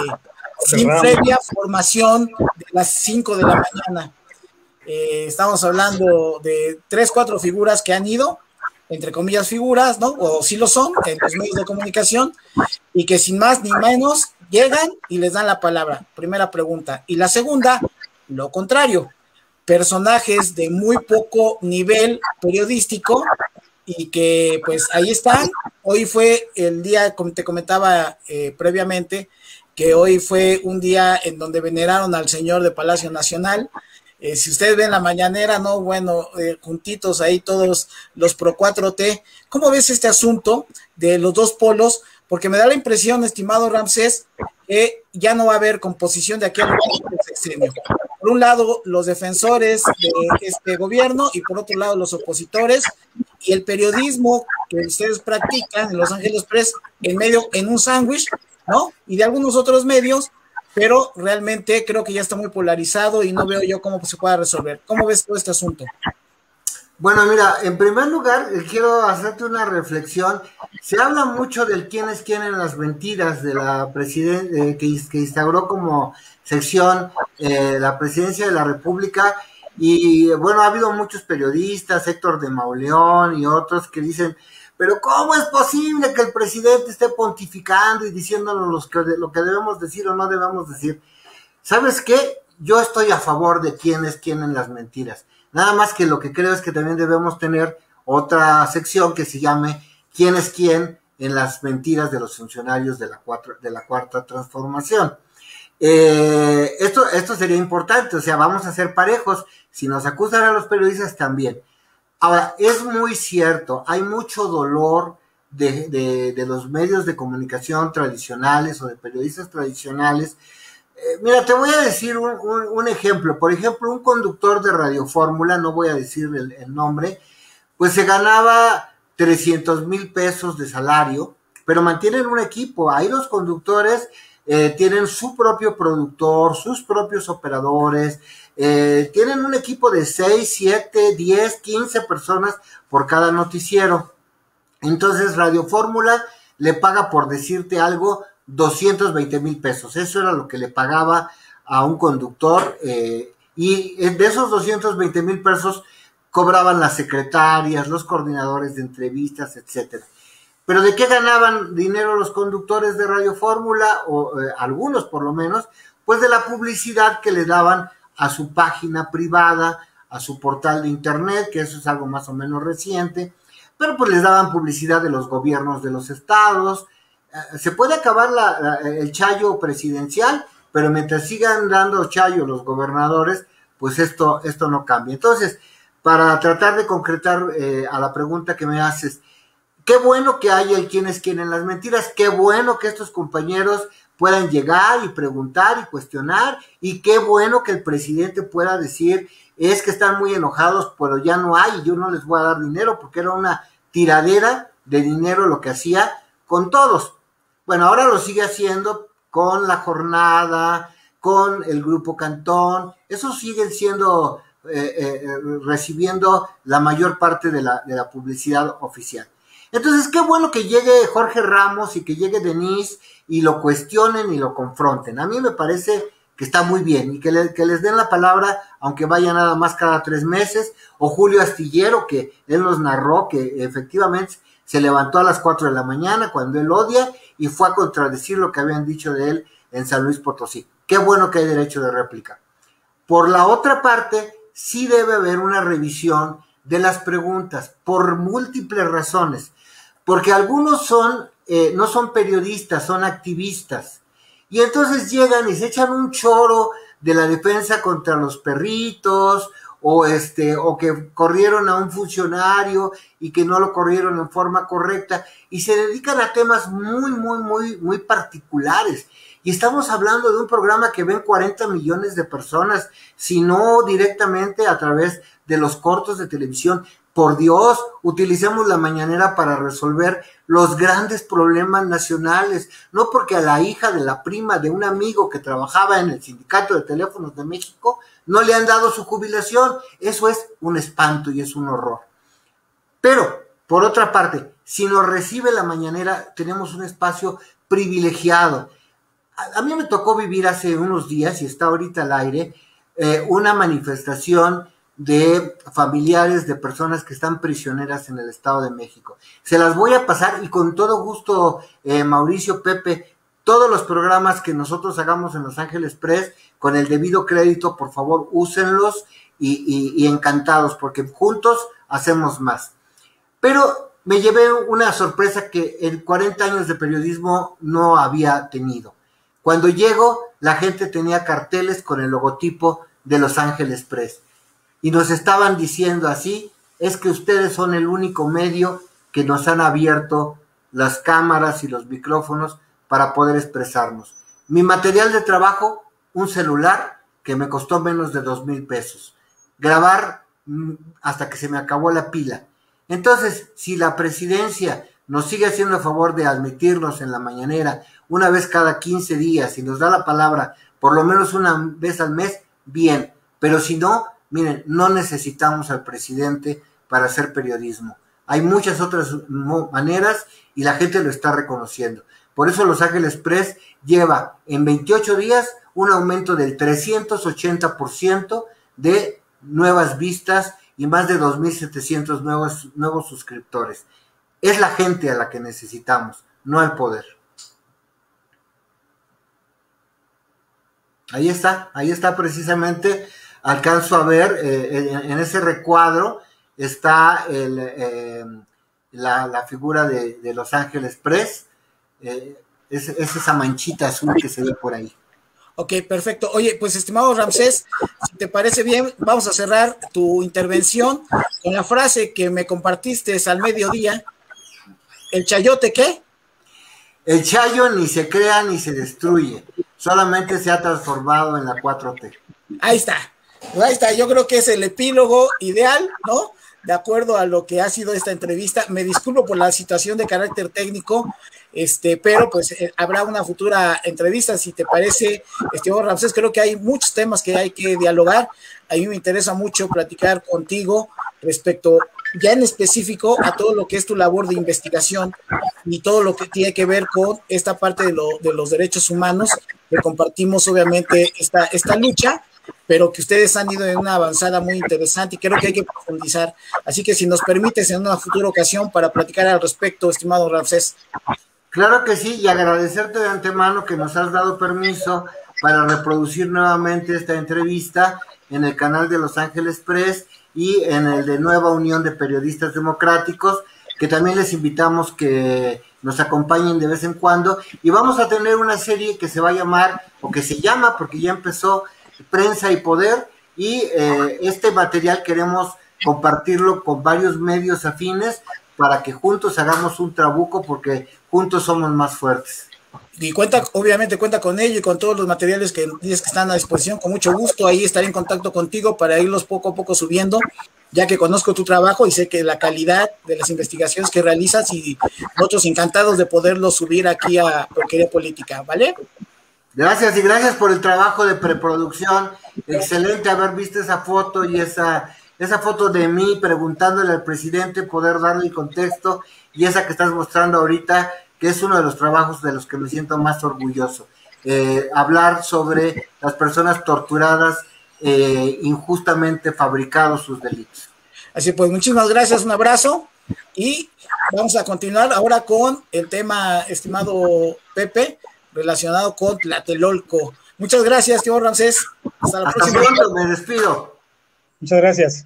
S4: sin previa formación de las 5 de la mañana. Estamos hablando de 3, 4 figuras que han ido, entre comillas figuras, ¿no? O sí lo son, en los medios de comunicación, y que sin más ni menos llegan y les dan la palabra. Primera pregunta. Y la segunda, lo contrario, personajes de muy poco nivel periodístico y que pues ahí están. Hoy fue el día, como te comentaba previamente, que hoy fue un día en donde veneraron al señor de Palacio Nacional. Si ustedes ven la mañanera, ¿no? Bueno, juntitos ahí todos los pro 4T. ¿Cómo ves este asunto de los dos polos? Porque me da la impresión, estimado Ramsés, que ya no va a haber composición de aquí al sexenio. Por un lado, los defensores de este gobierno y por otro lado, los opositores, y el periodismo que ustedes practican en Los Ángeles Press en un sándwich, ¿no? Y de algunos otros medios, pero realmente creo que ya está muy polarizado y no veo yo cómo se pueda resolver. ¿Cómo ves todo este asunto?
S3: Bueno, mira, en primer lugar, quiero hacerte una reflexión. Se habla mucho del quién es quién en las mentiras de la presidencia que instauró como sección la presidencia de la República. Y bueno, ha habido muchos periodistas, Héctor de Mauleón y otros que dicen, pero ¿cómo es posible que el presidente esté pontificando y diciéndonos lo que debemos decir o no debemos decir? ¿Sabes qué? Yo estoy a favor de quién es quién en las mentiras. Nada más que lo que creo es que también debemos tener otra sección que se llame quién es quién en las mentiras de los funcionarios de la Cuarta Transformación. Esto sería importante, o sea, vamos a ser parejos. Si nos acusan a los periodistas, también. Ahora, es muy cierto, hay mucho dolor de los medios de comunicación tradicionales o de periodistas tradicionales. Mira, te voy a decir un ejemplo. Por ejemplo, un conductor de Radio Fórmula, no voy a decir el nombre, pues se ganaba 300,000 pesos de salario, pero mantienen un equipo. Ahí los conductores tienen su propio productor, sus propios operadores, tienen un equipo de 6, 7, 10, 15 personas por cada noticiero. Entonces Radio Fórmula le paga, por decirte algo, 220,000 pesos. Eso era lo que le pagaba a un conductor, y de esos 220,000 pesos cobraban las secretarias, los coordinadores de entrevistas, etcétera. Pero ¿de qué ganaban dinero los conductores de Radio Fórmula, o algunos por lo menos? Pues de la publicidad que le daban a su página privada, a su portal de internet, que eso es algo más o menos reciente, pero pues les daban publicidad de los gobiernos de los estados. Se puede acabar el chayo presidencial, pero mientras sigan dando chayo los gobernadores, pues esto no cambia. Entonces, para tratar de concretar a la pregunta que me haces, qué bueno que haya quienes quieren las mentiras, qué bueno que estos compañeros puedan llegar y preguntar y cuestionar, y qué bueno que el presidente pueda decir, es que están muy enojados, pero ya no hay, y yo no les voy a dar dinero, porque era una tiradera de dinero lo que hacía con todos. Bueno, ahora lo sigue haciendo con la jornada, con el Grupo Cantón, esos siguen siendo, recibiendo la mayor parte de la publicidad oficial. Entonces, qué bueno que llegue Jorge Ramos y que llegue Denise y lo cuestionen y lo confronten. A mí me parece que está muy bien, y que les den la palabra, aunque vaya nada más cada 3 meses, o Julio Astillero, que él nos narró que efectivamente se levantó a las 4 de la mañana cuando él odia y fue a contradecir lo que habían dicho de él en San Luis Potosí. Qué bueno que hay derecho de réplica. Por la otra parte, sí debe haber una revisión de las preguntas, por múltiples razones, porque algunos no son periodistas, son activistas, y entonces llegan y se echan un choro de la defensa contra los perritos, o que corrieron a un funcionario y que no lo corrieron en forma correcta, y se dedican a temas muy particulares. Y estamos hablando de un programa que ven 40 millones de personas, si no directamente a través de los cortos de televisión. Por Dios, utilicemos la mañanera para resolver los grandes problemas nacionales, no porque a la hija de la prima de un amigo que trabajaba en el Sindicato de Teléfonos de México no le han dado su jubilación. Eso es un espanto y es un horror. Pero, por otra parte, si nos recibe la mañanera, tenemos un espacio privilegiado. A mí me tocó vivir hace unos días, y está ahorita al aire, una manifestación de familiares de personas que están prisioneras en el Estado de México. Se las voy a pasar, y con todo gusto, Mauricio, Pepe, todos los programas que nosotros hagamos en Los Ángeles Press, con el debido crédito, por favor, úsenlos, y encantados, porque juntos hacemos más. Pero me llevé una sorpresa que en 40 años de periodismo no había tenido. Cuando llego, la gente tenía carteles con el logotipo de Los Ángeles Press, y nos estaban diciendo así: es que ustedes son el único medio que nos han abierto las cámaras y los micrófonos para poder expresarnos. Mi material de trabajo, un celular que me costó menos de 2,000 pesos. Grabar hasta que se me acabó la pila. Entonces, si la presidencia nos sigue haciendo el favor de admitirnos en la mañanera una vez cada 15 días y nos da la palabra por lo menos una vez al mes, bien. Pero si no, miren, no necesitamos al presidente para hacer periodismo. Hay muchas otras maneras y la gente lo está reconociendo. Por eso Los Ángeles Press lleva en 28 días un aumento del 380% de nuevas vistas y más de 2,700 nuevos suscriptores. Es la gente a la que necesitamos, no al poder. Ahí está precisamente. Alcanzo a ver, en ese recuadro está la figura de Los Ángeles Press, es esa manchita azul que se ve por ahí.
S4: Ok, perfecto. Oye, pues estimado Ramsés, si te parece bien, vamos a cerrar tu intervención con la frase que me compartiste al mediodía. ¿El chayote qué?
S3: El chayo ni se crea ni se destruye, solamente se ha transformado en la 4T.
S4: Ahí está, yo creo que es el epílogo ideal, ¿no? De acuerdo a lo que ha sido esta entrevista. Me disculpo por la situación de carácter técnico, pero pues habrá una futura entrevista, si te parece, estimado Ramsés. Creo que hay muchos temas que hay que dialogar. A mí me interesa mucho platicar contigo respecto, ya en específico, a todo lo que es tu labor de investigación y todo lo que tiene que ver con esta parte de los derechos humanos, que compartimos obviamente esta lucha, pero que ustedes han ido en una avanzada muy interesante y creo que hay que profundizar. Así que si nos permites en una futura ocasión para platicar al respecto, estimado Ramsés.
S3: Claro que sí, y agradecerte de antemano que nos has dado permiso para reproducir nuevamente esta entrevista en el canal de Los Ángeles Press y en el de Nueva Unión de Periodistas Democráticos, que también les invitamos que nos acompañen de vez en cuando, y vamos a tener una serie que se va a llamar, o que se llama, porque ya empezó, Prensa y Poder, y este material queremos compartirlo con varios medios afines para que juntos hagamos un trabuco, porque juntos somos más fuertes.
S4: Y obviamente cuenta con ello y con todos los materiales que dices que están a disposición. Con mucho gusto ahí estaré en contacto contigo para irlos poco a poco subiendo, ya que conozco tu trabajo y sé que la calidad de las investigaciones que realizas, y nosotros encantados de poderlos subir aquí a Porquería Política, ¿vale?
S3: Gracias, y gracias por el trabajo de preproducción. Excelente haber visto esa foto, y esa foto de mí preguntándole al presidente, poder darle el contexto, y esa que estás mostrando ahorita, que es uno de los trabajos de los que me siento más orgulloso. Hablar sobre las personas torturadas, injustamente fabricados sus delitos.
S4: Así pues, muchísimas gracias, un abrazo, y vamos a continuar ahora con el tema, estimado Pepe, relacionado con Tlatelolco. Muchas gracias, tío Ramsés.
S3: Hasta la próxima. Pronto, me despido.
S2: Muchas gracias.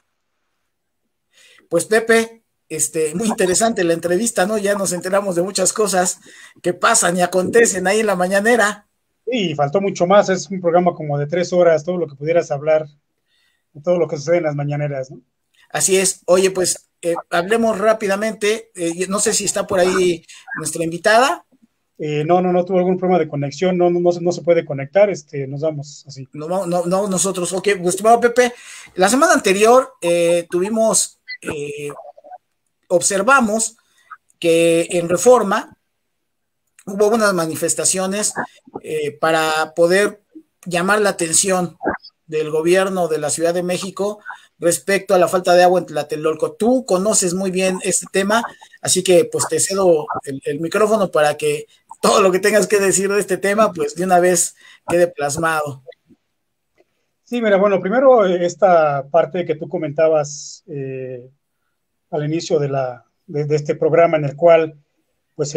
S4: Pues Pepe, muy interesante la entrevista, ¿no? Ya nos enteramos de muchas cosas que pasan y acontecen ahí en la mañanera.
S2: Sí, faltó mucho más, es un programa como de 3 horas, todo lo que pudieras hablar, de todo lo que sucede en las mañaneras, ¿no?
S4: Así es. Oye, pues hablemos rápidamente, no sé si está por ahí nuestra invitada.
S2: No tuvo algún problema de conexión, no se puede conectar, nos vamos así.
S4: No, nosotros. Ok, pues, estimado Pepe, la semana anterior observamos que en Reforma hubo unas manifestaciones para poder llamar la atención del gobierno de la Ciudad de México respecto a la falta de agua en Tlatelolco. Tú conoces muy bien este tema, así que pues te cedo el micrófono para que todo lo que tengas que decir de este tema, pues de una vez quede plasmado.
S2: Sí, mira, bueno, primero esta parte que tú comentabas al inicio de este programa, en el cual, pues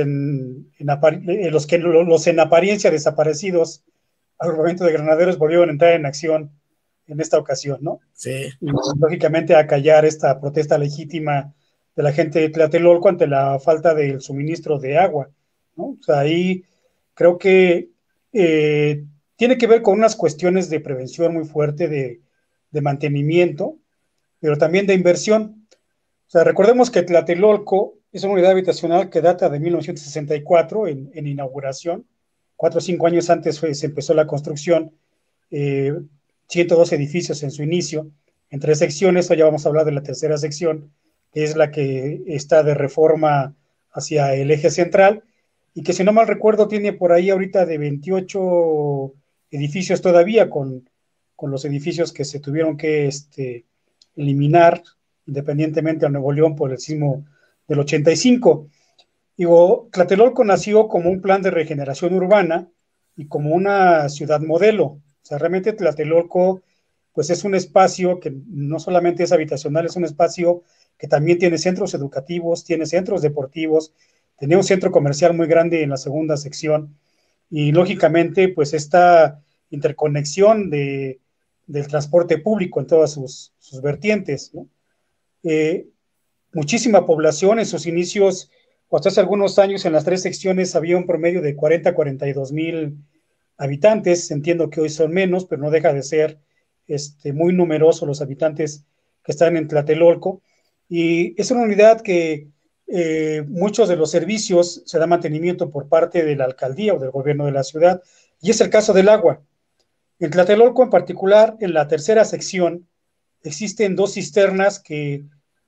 S2: los en apariencia desaparecidos al movimiento de granaderos volvieron a entrar en acción en esta ocasión, ¿no?
S4: Sí.
S2: Y, lógicamente, a callar esta protesta legítima de la gente de Tlatelolco ante la falta del suministro de agua, ¿no? O sea, ahí creo que tiene que ver con unas cuestiones de prevención muy fuerte, de mantenimiento, pero también de inversión. O sea, recordemos que Tlatelolco es una unidad habitacional que data de 1964 en inauguración. 4 o 5 años antes se empezó la construcción, 102 edificios en su inicio, en 3 secciones. Hoy ya vamos a hablar de la tercera sección, que es la que está de Reforma hacia el eje central, y que, si no mal recuerdo, tiene por ahí ahorita de 28 edificios todavía, con los edificios que se tuvieron que eliminar independientemente a Nuevo León por el sismo del 85. Digo, Tlatelolco nació como un plan de regeneración urbana y como una ciudad modelo. O sea, realmente Tlatelolco, pues, es un espacio que no solamente es habitacional, es un espacio que también tiene centros educativos, tiene centros deportivos, tenía un centro comercial muy grande en la segunda sección, y lógicamente, pues, esta interconexión del transporte público en todas sus vertientes, ¿no? Muchísima población en sus inicios, hasta hace algunos años, en las 3 secciones había un promedio de 40 a 42 mil habitantes. Entiendo que hoy son menos, pero no deja de ser muy numerosos los habitantes que están en Tlatelolco, y es una unidad que muchos de los servicios se da mantenimiento por parte de la alcaldía o del gobierno de la ciudad, y es el caso del agua. En Tlatelolco, en particular, en la tercera sección, existen 2 cisternas que,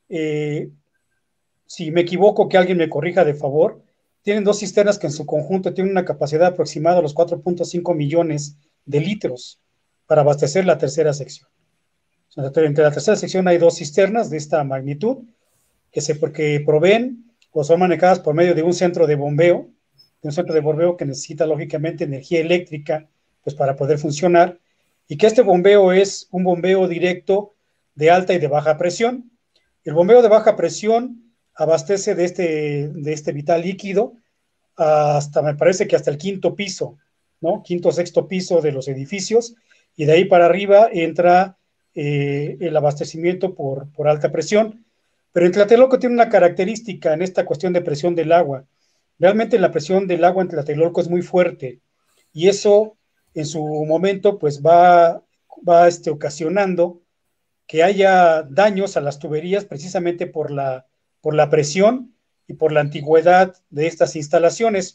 S2: si me equivoco, que alguien me corrija de favor, tienen 2 cisternas que en su conjunto tienen una capacidad aproximada a los 4.5 millones de litros para abastecer la tercera sección. O sea, entre la tercera sección hay 2 cisternas de esta magnitud que proveen o son manejadas por medio de un centro de bombeo que necesita lógicamente energía eléctrica, pues, para poder funcionar, y que este bombeo es un bombeo directo de alta y de baja presión. El bombeo de baja presión abastece de este vital líquido me parece que hasta el 5.º piso, ¿no? 5.º, 6.º piso de los edificios, y de ahí para arriba entra el abastecimiento por alta presión. Pero en Tlatelolco tiene una característica en esta cuestión de presión del agua. Realmente la presión del agua en Tlatelolco es muy fuerte y eso en su momento pues va ocasionando que haya daños a las tuberías precisamente por la presión y por la antigüedad de estas instalaciones.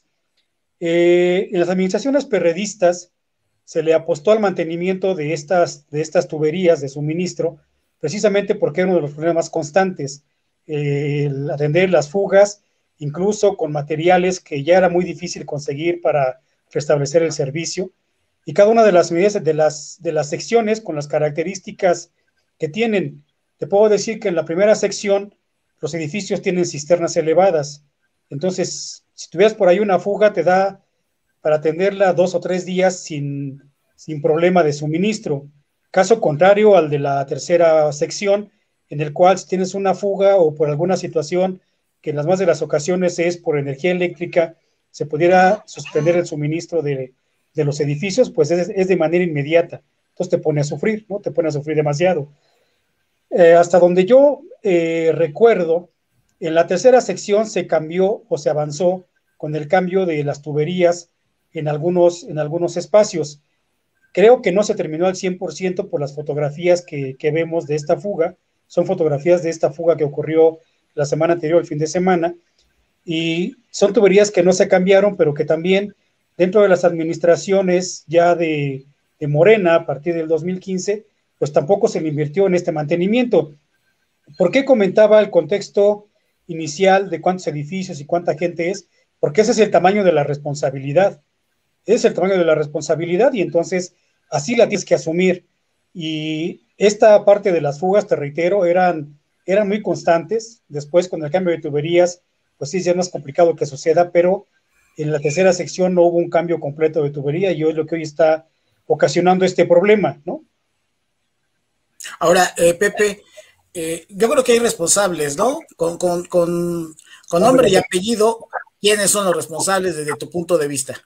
S2: En las administraciones perredistas se le apostó al mantenimiento de estas tuberías de suministro, precisamente porque era uno de los problemas constantes, el atender las fugas, incluso con materiales que ya era muy difícil conseguir para restablecer el servicio, y cada una de las medidas de las secciones con las características que tienen. Te puedo decir que en la primera sección los edificios tienen cisternas elevadas, entonces si tuvieras por ahí una fuga te da para atenderla 2 o 3 días sin problema de suministro. Caso contrario al de la tercera sección, en el cual si tienes una fuga o por alguna situación que en las más de las ocasiones es por energía eléctrica, se pudiera suspender el suministro de los edificios, pues es de manera inmediata. Entonces te pone a sufrir, ¿no? Te pone a sufrir demasiado. Hasta donde yo recuerdo, en la tercera sección se cambió o se avanzó con el cambio de las tuberías en algunos espacios. Creo que no se terminó al 100% por las fotografías que vemos de esta fuga. Son fotografías de esta fuga que ocurrió la semana anterior, el fin de semana, y son tuberías que no se cambiaron, pero que también dentro de las administraciones ya de Morena, a partir del 2015, pues tampoco se le invirtió en este mantenimiento. ¿Por qué comentaba el contexto inicial de cuántos edificios y cuánta gente es? Porque ese es el tamaño de la responsabilidad. Ese es el tamaño de la responsabilidad y entonces así la tienes que asumir. Y esta parte de las fugas, te reitero, eran muy constantes. Después, con el cambio de tuberías, pues sí, ya es más complicado que suceda, pero en la tercera sección no hubo un cambio completo de tubería y es lo que hoy está ocasionando este problema, ¿no?
S4: Ahora, Pepe, yo creo que hay responsables, ¿no? Con nombre y apellido, ¿quiénes son los responsables desde tu punto de vista?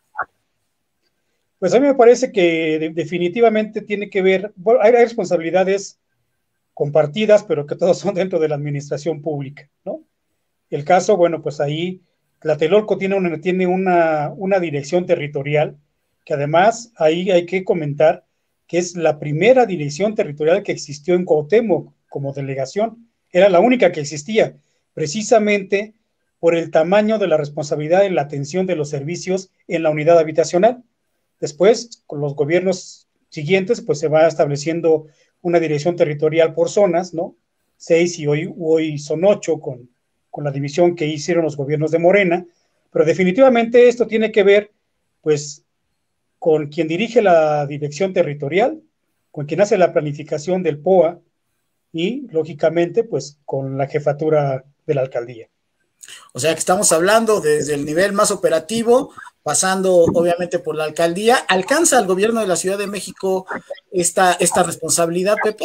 S2: Pues a mí me parece que definitivamente tiene que ver, bueno, hay responsabilidades compartidas, pero que todos son dentro de la administración pública, ¿no? El caso, bueno, pues ahí Tlatelolco tiene una dirección territorial, que además ahí hay que comentar que es la primera dirección territorial que existió en Cuauhtémoc como delegación, era la única que existía, precisamente por el tamaño de la responsabilidad en la atención de los servicios en la unidad habitacional. Después, con los gobiernos siguientes, pues se va estableciendo una dirección territorial por zonas, ¿no? 6 y hoy son 8 con la división que hicieron los gobiernos de Morena, pero definitivamente esto tiene que ver, pues, con quien dirige la dirección territorial, con quien hace la planificación del POA y, lógicamente, pues, con la jefatura de la alcaldía.
S4: O sea que estamos hablando desde el nivel más operativo, pasando obviamente por la alcaldía. ¿Alcanza el gobierno de la Ciudad de México esta responsabilidad, Pepe?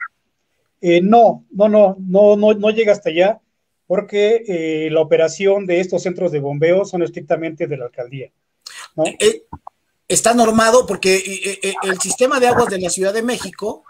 S2: No llega hasta allá, porque la operación de estos centros de bombeo son estrictamente de la alcaldía, ¿no?
S4: Está normado porque el sistema de aguas de la Ciudad de México,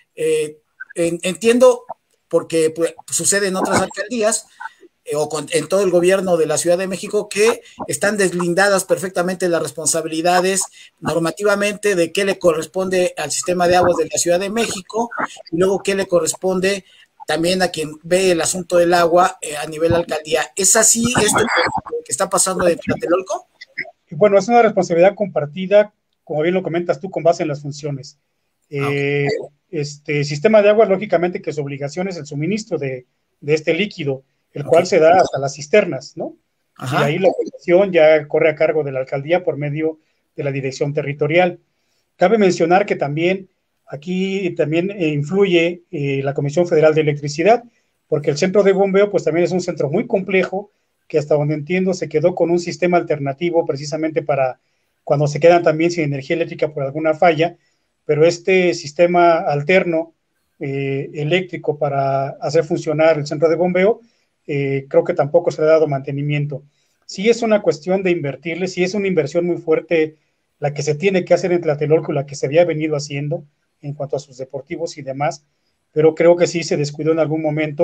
S4: entiendo, porque pues, sucede en otras alcaldías, en todo el gobierno de la Ciudad de México, que están deslindadas perfectamente las responsabilidades normativamente de qué le corresponde al sistema de aguas de la Ciudad de México y luego qué le corresponde también a quien ve el asunto del agua a nivel alcaldía. ¿Es así esto que está pasando en Tlatelolco?
S2: Bueno, es una responsabilidad compartida, como bien lo comentas tú, con base en las funciones. Okay. Sistema de aguas, lógicamente que su obligación es el suministro de este líquido, el cual se da hasta las cisternas, ¿no? Ajá. Y ahí la operación ya corre a cargo de la alcaldía por medio de la dirección territorial. Cabe mencionar que también aquí influye la Comisión Federal de Electricidad, porque el centro de bombeo pues también es un centro muy complejo, que hasta donde entiendo se quedó con un sistema alternativo precisamente para cuando se quedan también sin energía eléctrica por alguna falla, pero este sistema alterno eléctrico para hacer funcionar el centro de bombeo, creo que tampoco se le ha dado mantenimiento. Sí es una cuestión de invertirle, sí es una inversión muy fuerte la que se tiene que hacer en Tlatelolco, la que se había venido haciendo en cuanto a sus deportivos y demás, pero creo que sí se descuidó en algún momento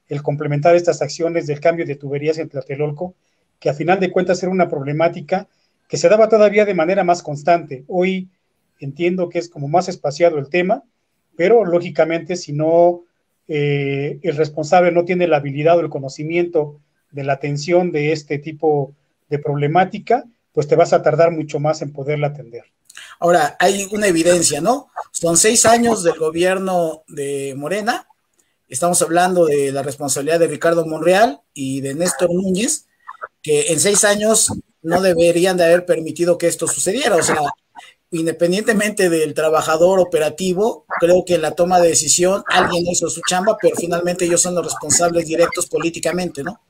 S2: el complementar estas acciones del cambio de tuberías en Tlatelolco, que a final de cuentas era una problemática que se daba todavía de manera más constante. Hoy entiendo que es como más espaciado el tema, pero lógicamente si no, el responsable no tiene la habilidad o el conocimiento de la atención de este tipo de problemática, pues te vas a tardar mucho más en poderla atender.
S4: Ahora, hay una evidencia, ¿no? Son 6 años del gobierno de Morena, estamos hablando de la responsabilidad de Ricardo Monreal y de Néstor Núñez, que en 6 años no deberían de haber permitido que esto sucediera. O sea, independientemente del trabajador operativo, creo que en la toma de decisión alguien hizo su chamba, pero finalmente ellos son los responsables directos políticamente, ¿no?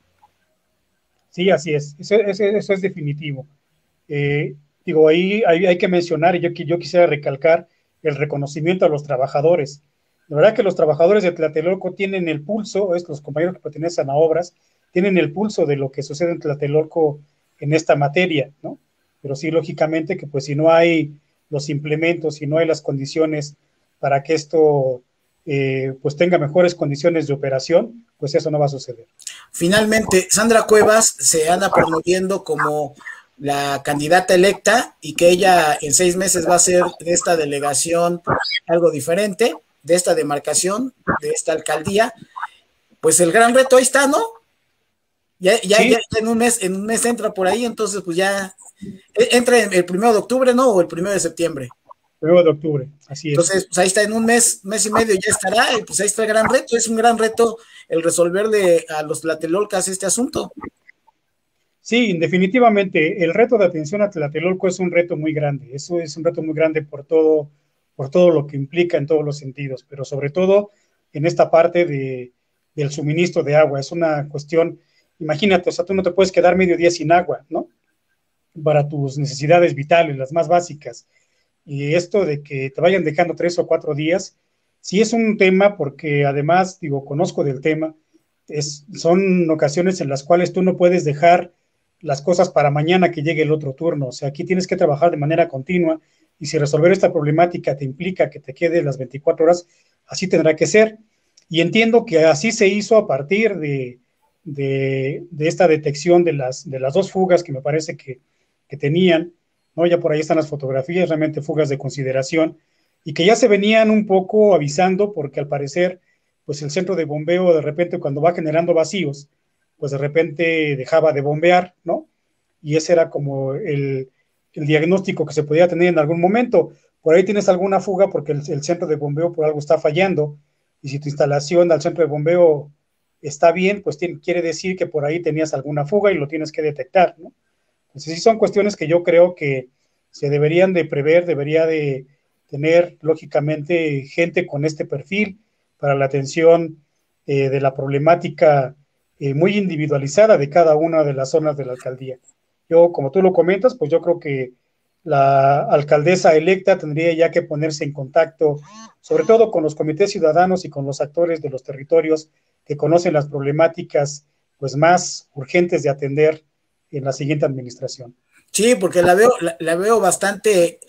S2: Sí, así es. Eso es definitivo. Digo, ahí hay que mencionar, y yo quisiera recalcar el reconocimiento a los trabajadores. La verdad que los trabajadores de Tlatelolco tienen el pulso, los compañeros que pertenecen a obras, tienen el pulso de lo que sucede en Tlatelolco en esta materia, ¿no? Pero sí, lógicamente, que pues si no hay los implementos, si no hay las condiciones para que esto pues tenga mejores condiciones de operación, pues eso no va a suceder.
S4: Finalmente, Sandra Cuevas se anda promoviendo como la candidata electa y que ella en 6 meses va a hacer de esta delegación algo diferente, de esta demarcación, de esta alcaldía. Pues el gran reto ahí está, ¿no? Ya en un mes entra por ahí, entonces pues ya entra el 1 de octubre, ¿no? O el 1 de septiembre.
S2: 1 de octubre, así es.
S4: Entonces, pues ahí está, en un mes y medio ya estará, y pues ahí está el gran reto. Es un gran reto el resolverle a los tlatelolcas este asunto.
S2: Sí, definitivamente, el reto de atención a Tlatelolco es un reto muy grande. Eso es un reto muy grande por todo lo que implica en todos los sentidos, pero sobre todo en esta parte del suministro de agua. Es una cuestión, imagínate, o sea, tú no te puedes quedar medio día sin agua, ¿no? Para tus necesidades vitales, las más básicas. Y esto de que te vayan dejando 3 o 4 días, sí es un tema porque además, digo, conozco del tema, son ocasiones en las cuales tú no puedes dejar las cosas para mañana que llegue el otro turno. O sea, aquí tienes que trabajar de manera continua y si resolver esta problemática te implica que te quedes las 24 horas, así tendrá que ser. Y entiendo que así se hizo a partir de esta detección de las 2 fugas que me parece que tenían, ¿no? Ya por ahí están las fotografías, realmente fugas de consideración, y que ya se venían un poco avisando porque al parecer, pues el centro de bombeo de repente cuando va generando vacíos, pues de repente dejaba de bombear, ¿no? Y ese era como el diagnóstico que se podía tener en algún momento. Por ahí tienes alguna fuga porque el centro de bombeo por algo está fallando, y si tu instalación al centro de bombeo está bien, pues quiere decir que por ahí tenías alguna fuga y lo tienes que detectar, ¿no? Entonces sí son cuestiones que yo creo que se deberían de prever, debería de tener lógicamente gente con este perfil para la atención de la problemática muy individualizada de cada una de las zonas de la alcaldía. Yo, como tú lo comentas, pues yo creo que la alcaldesa electa tendría ya que ponerse en contacto, sobre todo con los comités ciudadanos y con los actores de los territorios que conocen las problemáticas pues más urgentes de atender en la siguiente administración.
S4: Sí, porque la veo bastante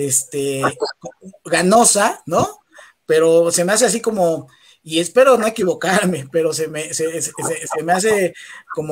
S4: ganosa, ¿no? Pero se me hace así como, y espero no equivocarme, pero se me hace como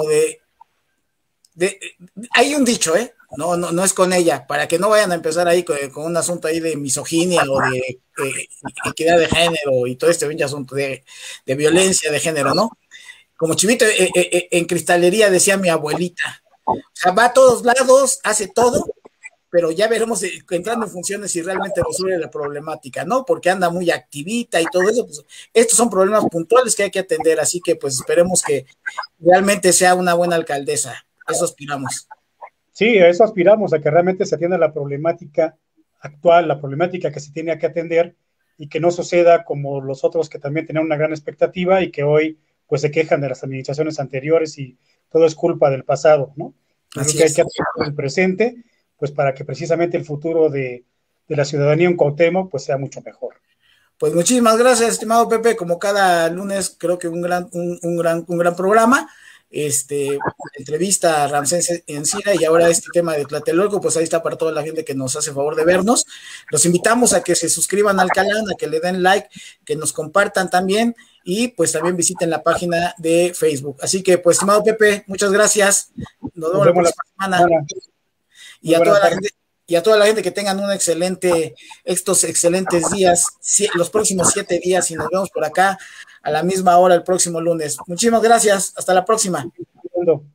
S4: hay un dicho, no es con ella, para que no vayan a empezar ahí con un asunto ahí de misoginia o de equidad de género y todo este asunto de violencia de género, ¿no? Como Chivito en cristalería decía mi abuelita, o sea, va a todos lados, hace todo, pero ya veremos entrando en funciones si realmente resuelve la problemática, ¿no? Porque anda muy activita y todo eso, pues estos son problemas puntuales que hay que atender, así que pues esperemos que realmente sea una buena alcaldesa, eso aspiramos.
S2: Sí, a eso aspiramos, a que realmente se atienda la problemática actual, la problemática que se tiene que atender y que no suceda como los otros que también tenían una gran expectativa y que hoy pues se quejan de las administraciones anteriores y todo es culpa del pasado, ¿no? Creo que hay que atender el presente, pues para que precisamente el futuro de la ciudadanía en Cuauhtémoc pues sea mucho mejor.
S4: Pues muchísimas gracias, estimado Pepe, como cada lunes creo que un gran programa. entrevista a Ramsés Encina y ahora este tema de Tlatelolco, pues ahí está para toda la gente que nos hace favor de vernos. Los invitamos a que se suscriban al canal, a que le den like, que nos compartan también y pues también visiten la página de Facebook. Así que pues, estimado Pepe, muchas gracias. Nos vemos la próxima semana. Y a toda la gente que tengan estos excelentes días, los próximos 7 días, y nos vemos por acá a la misma hora el próximo lunes. Muchísimas gracias. Hasta la próxima.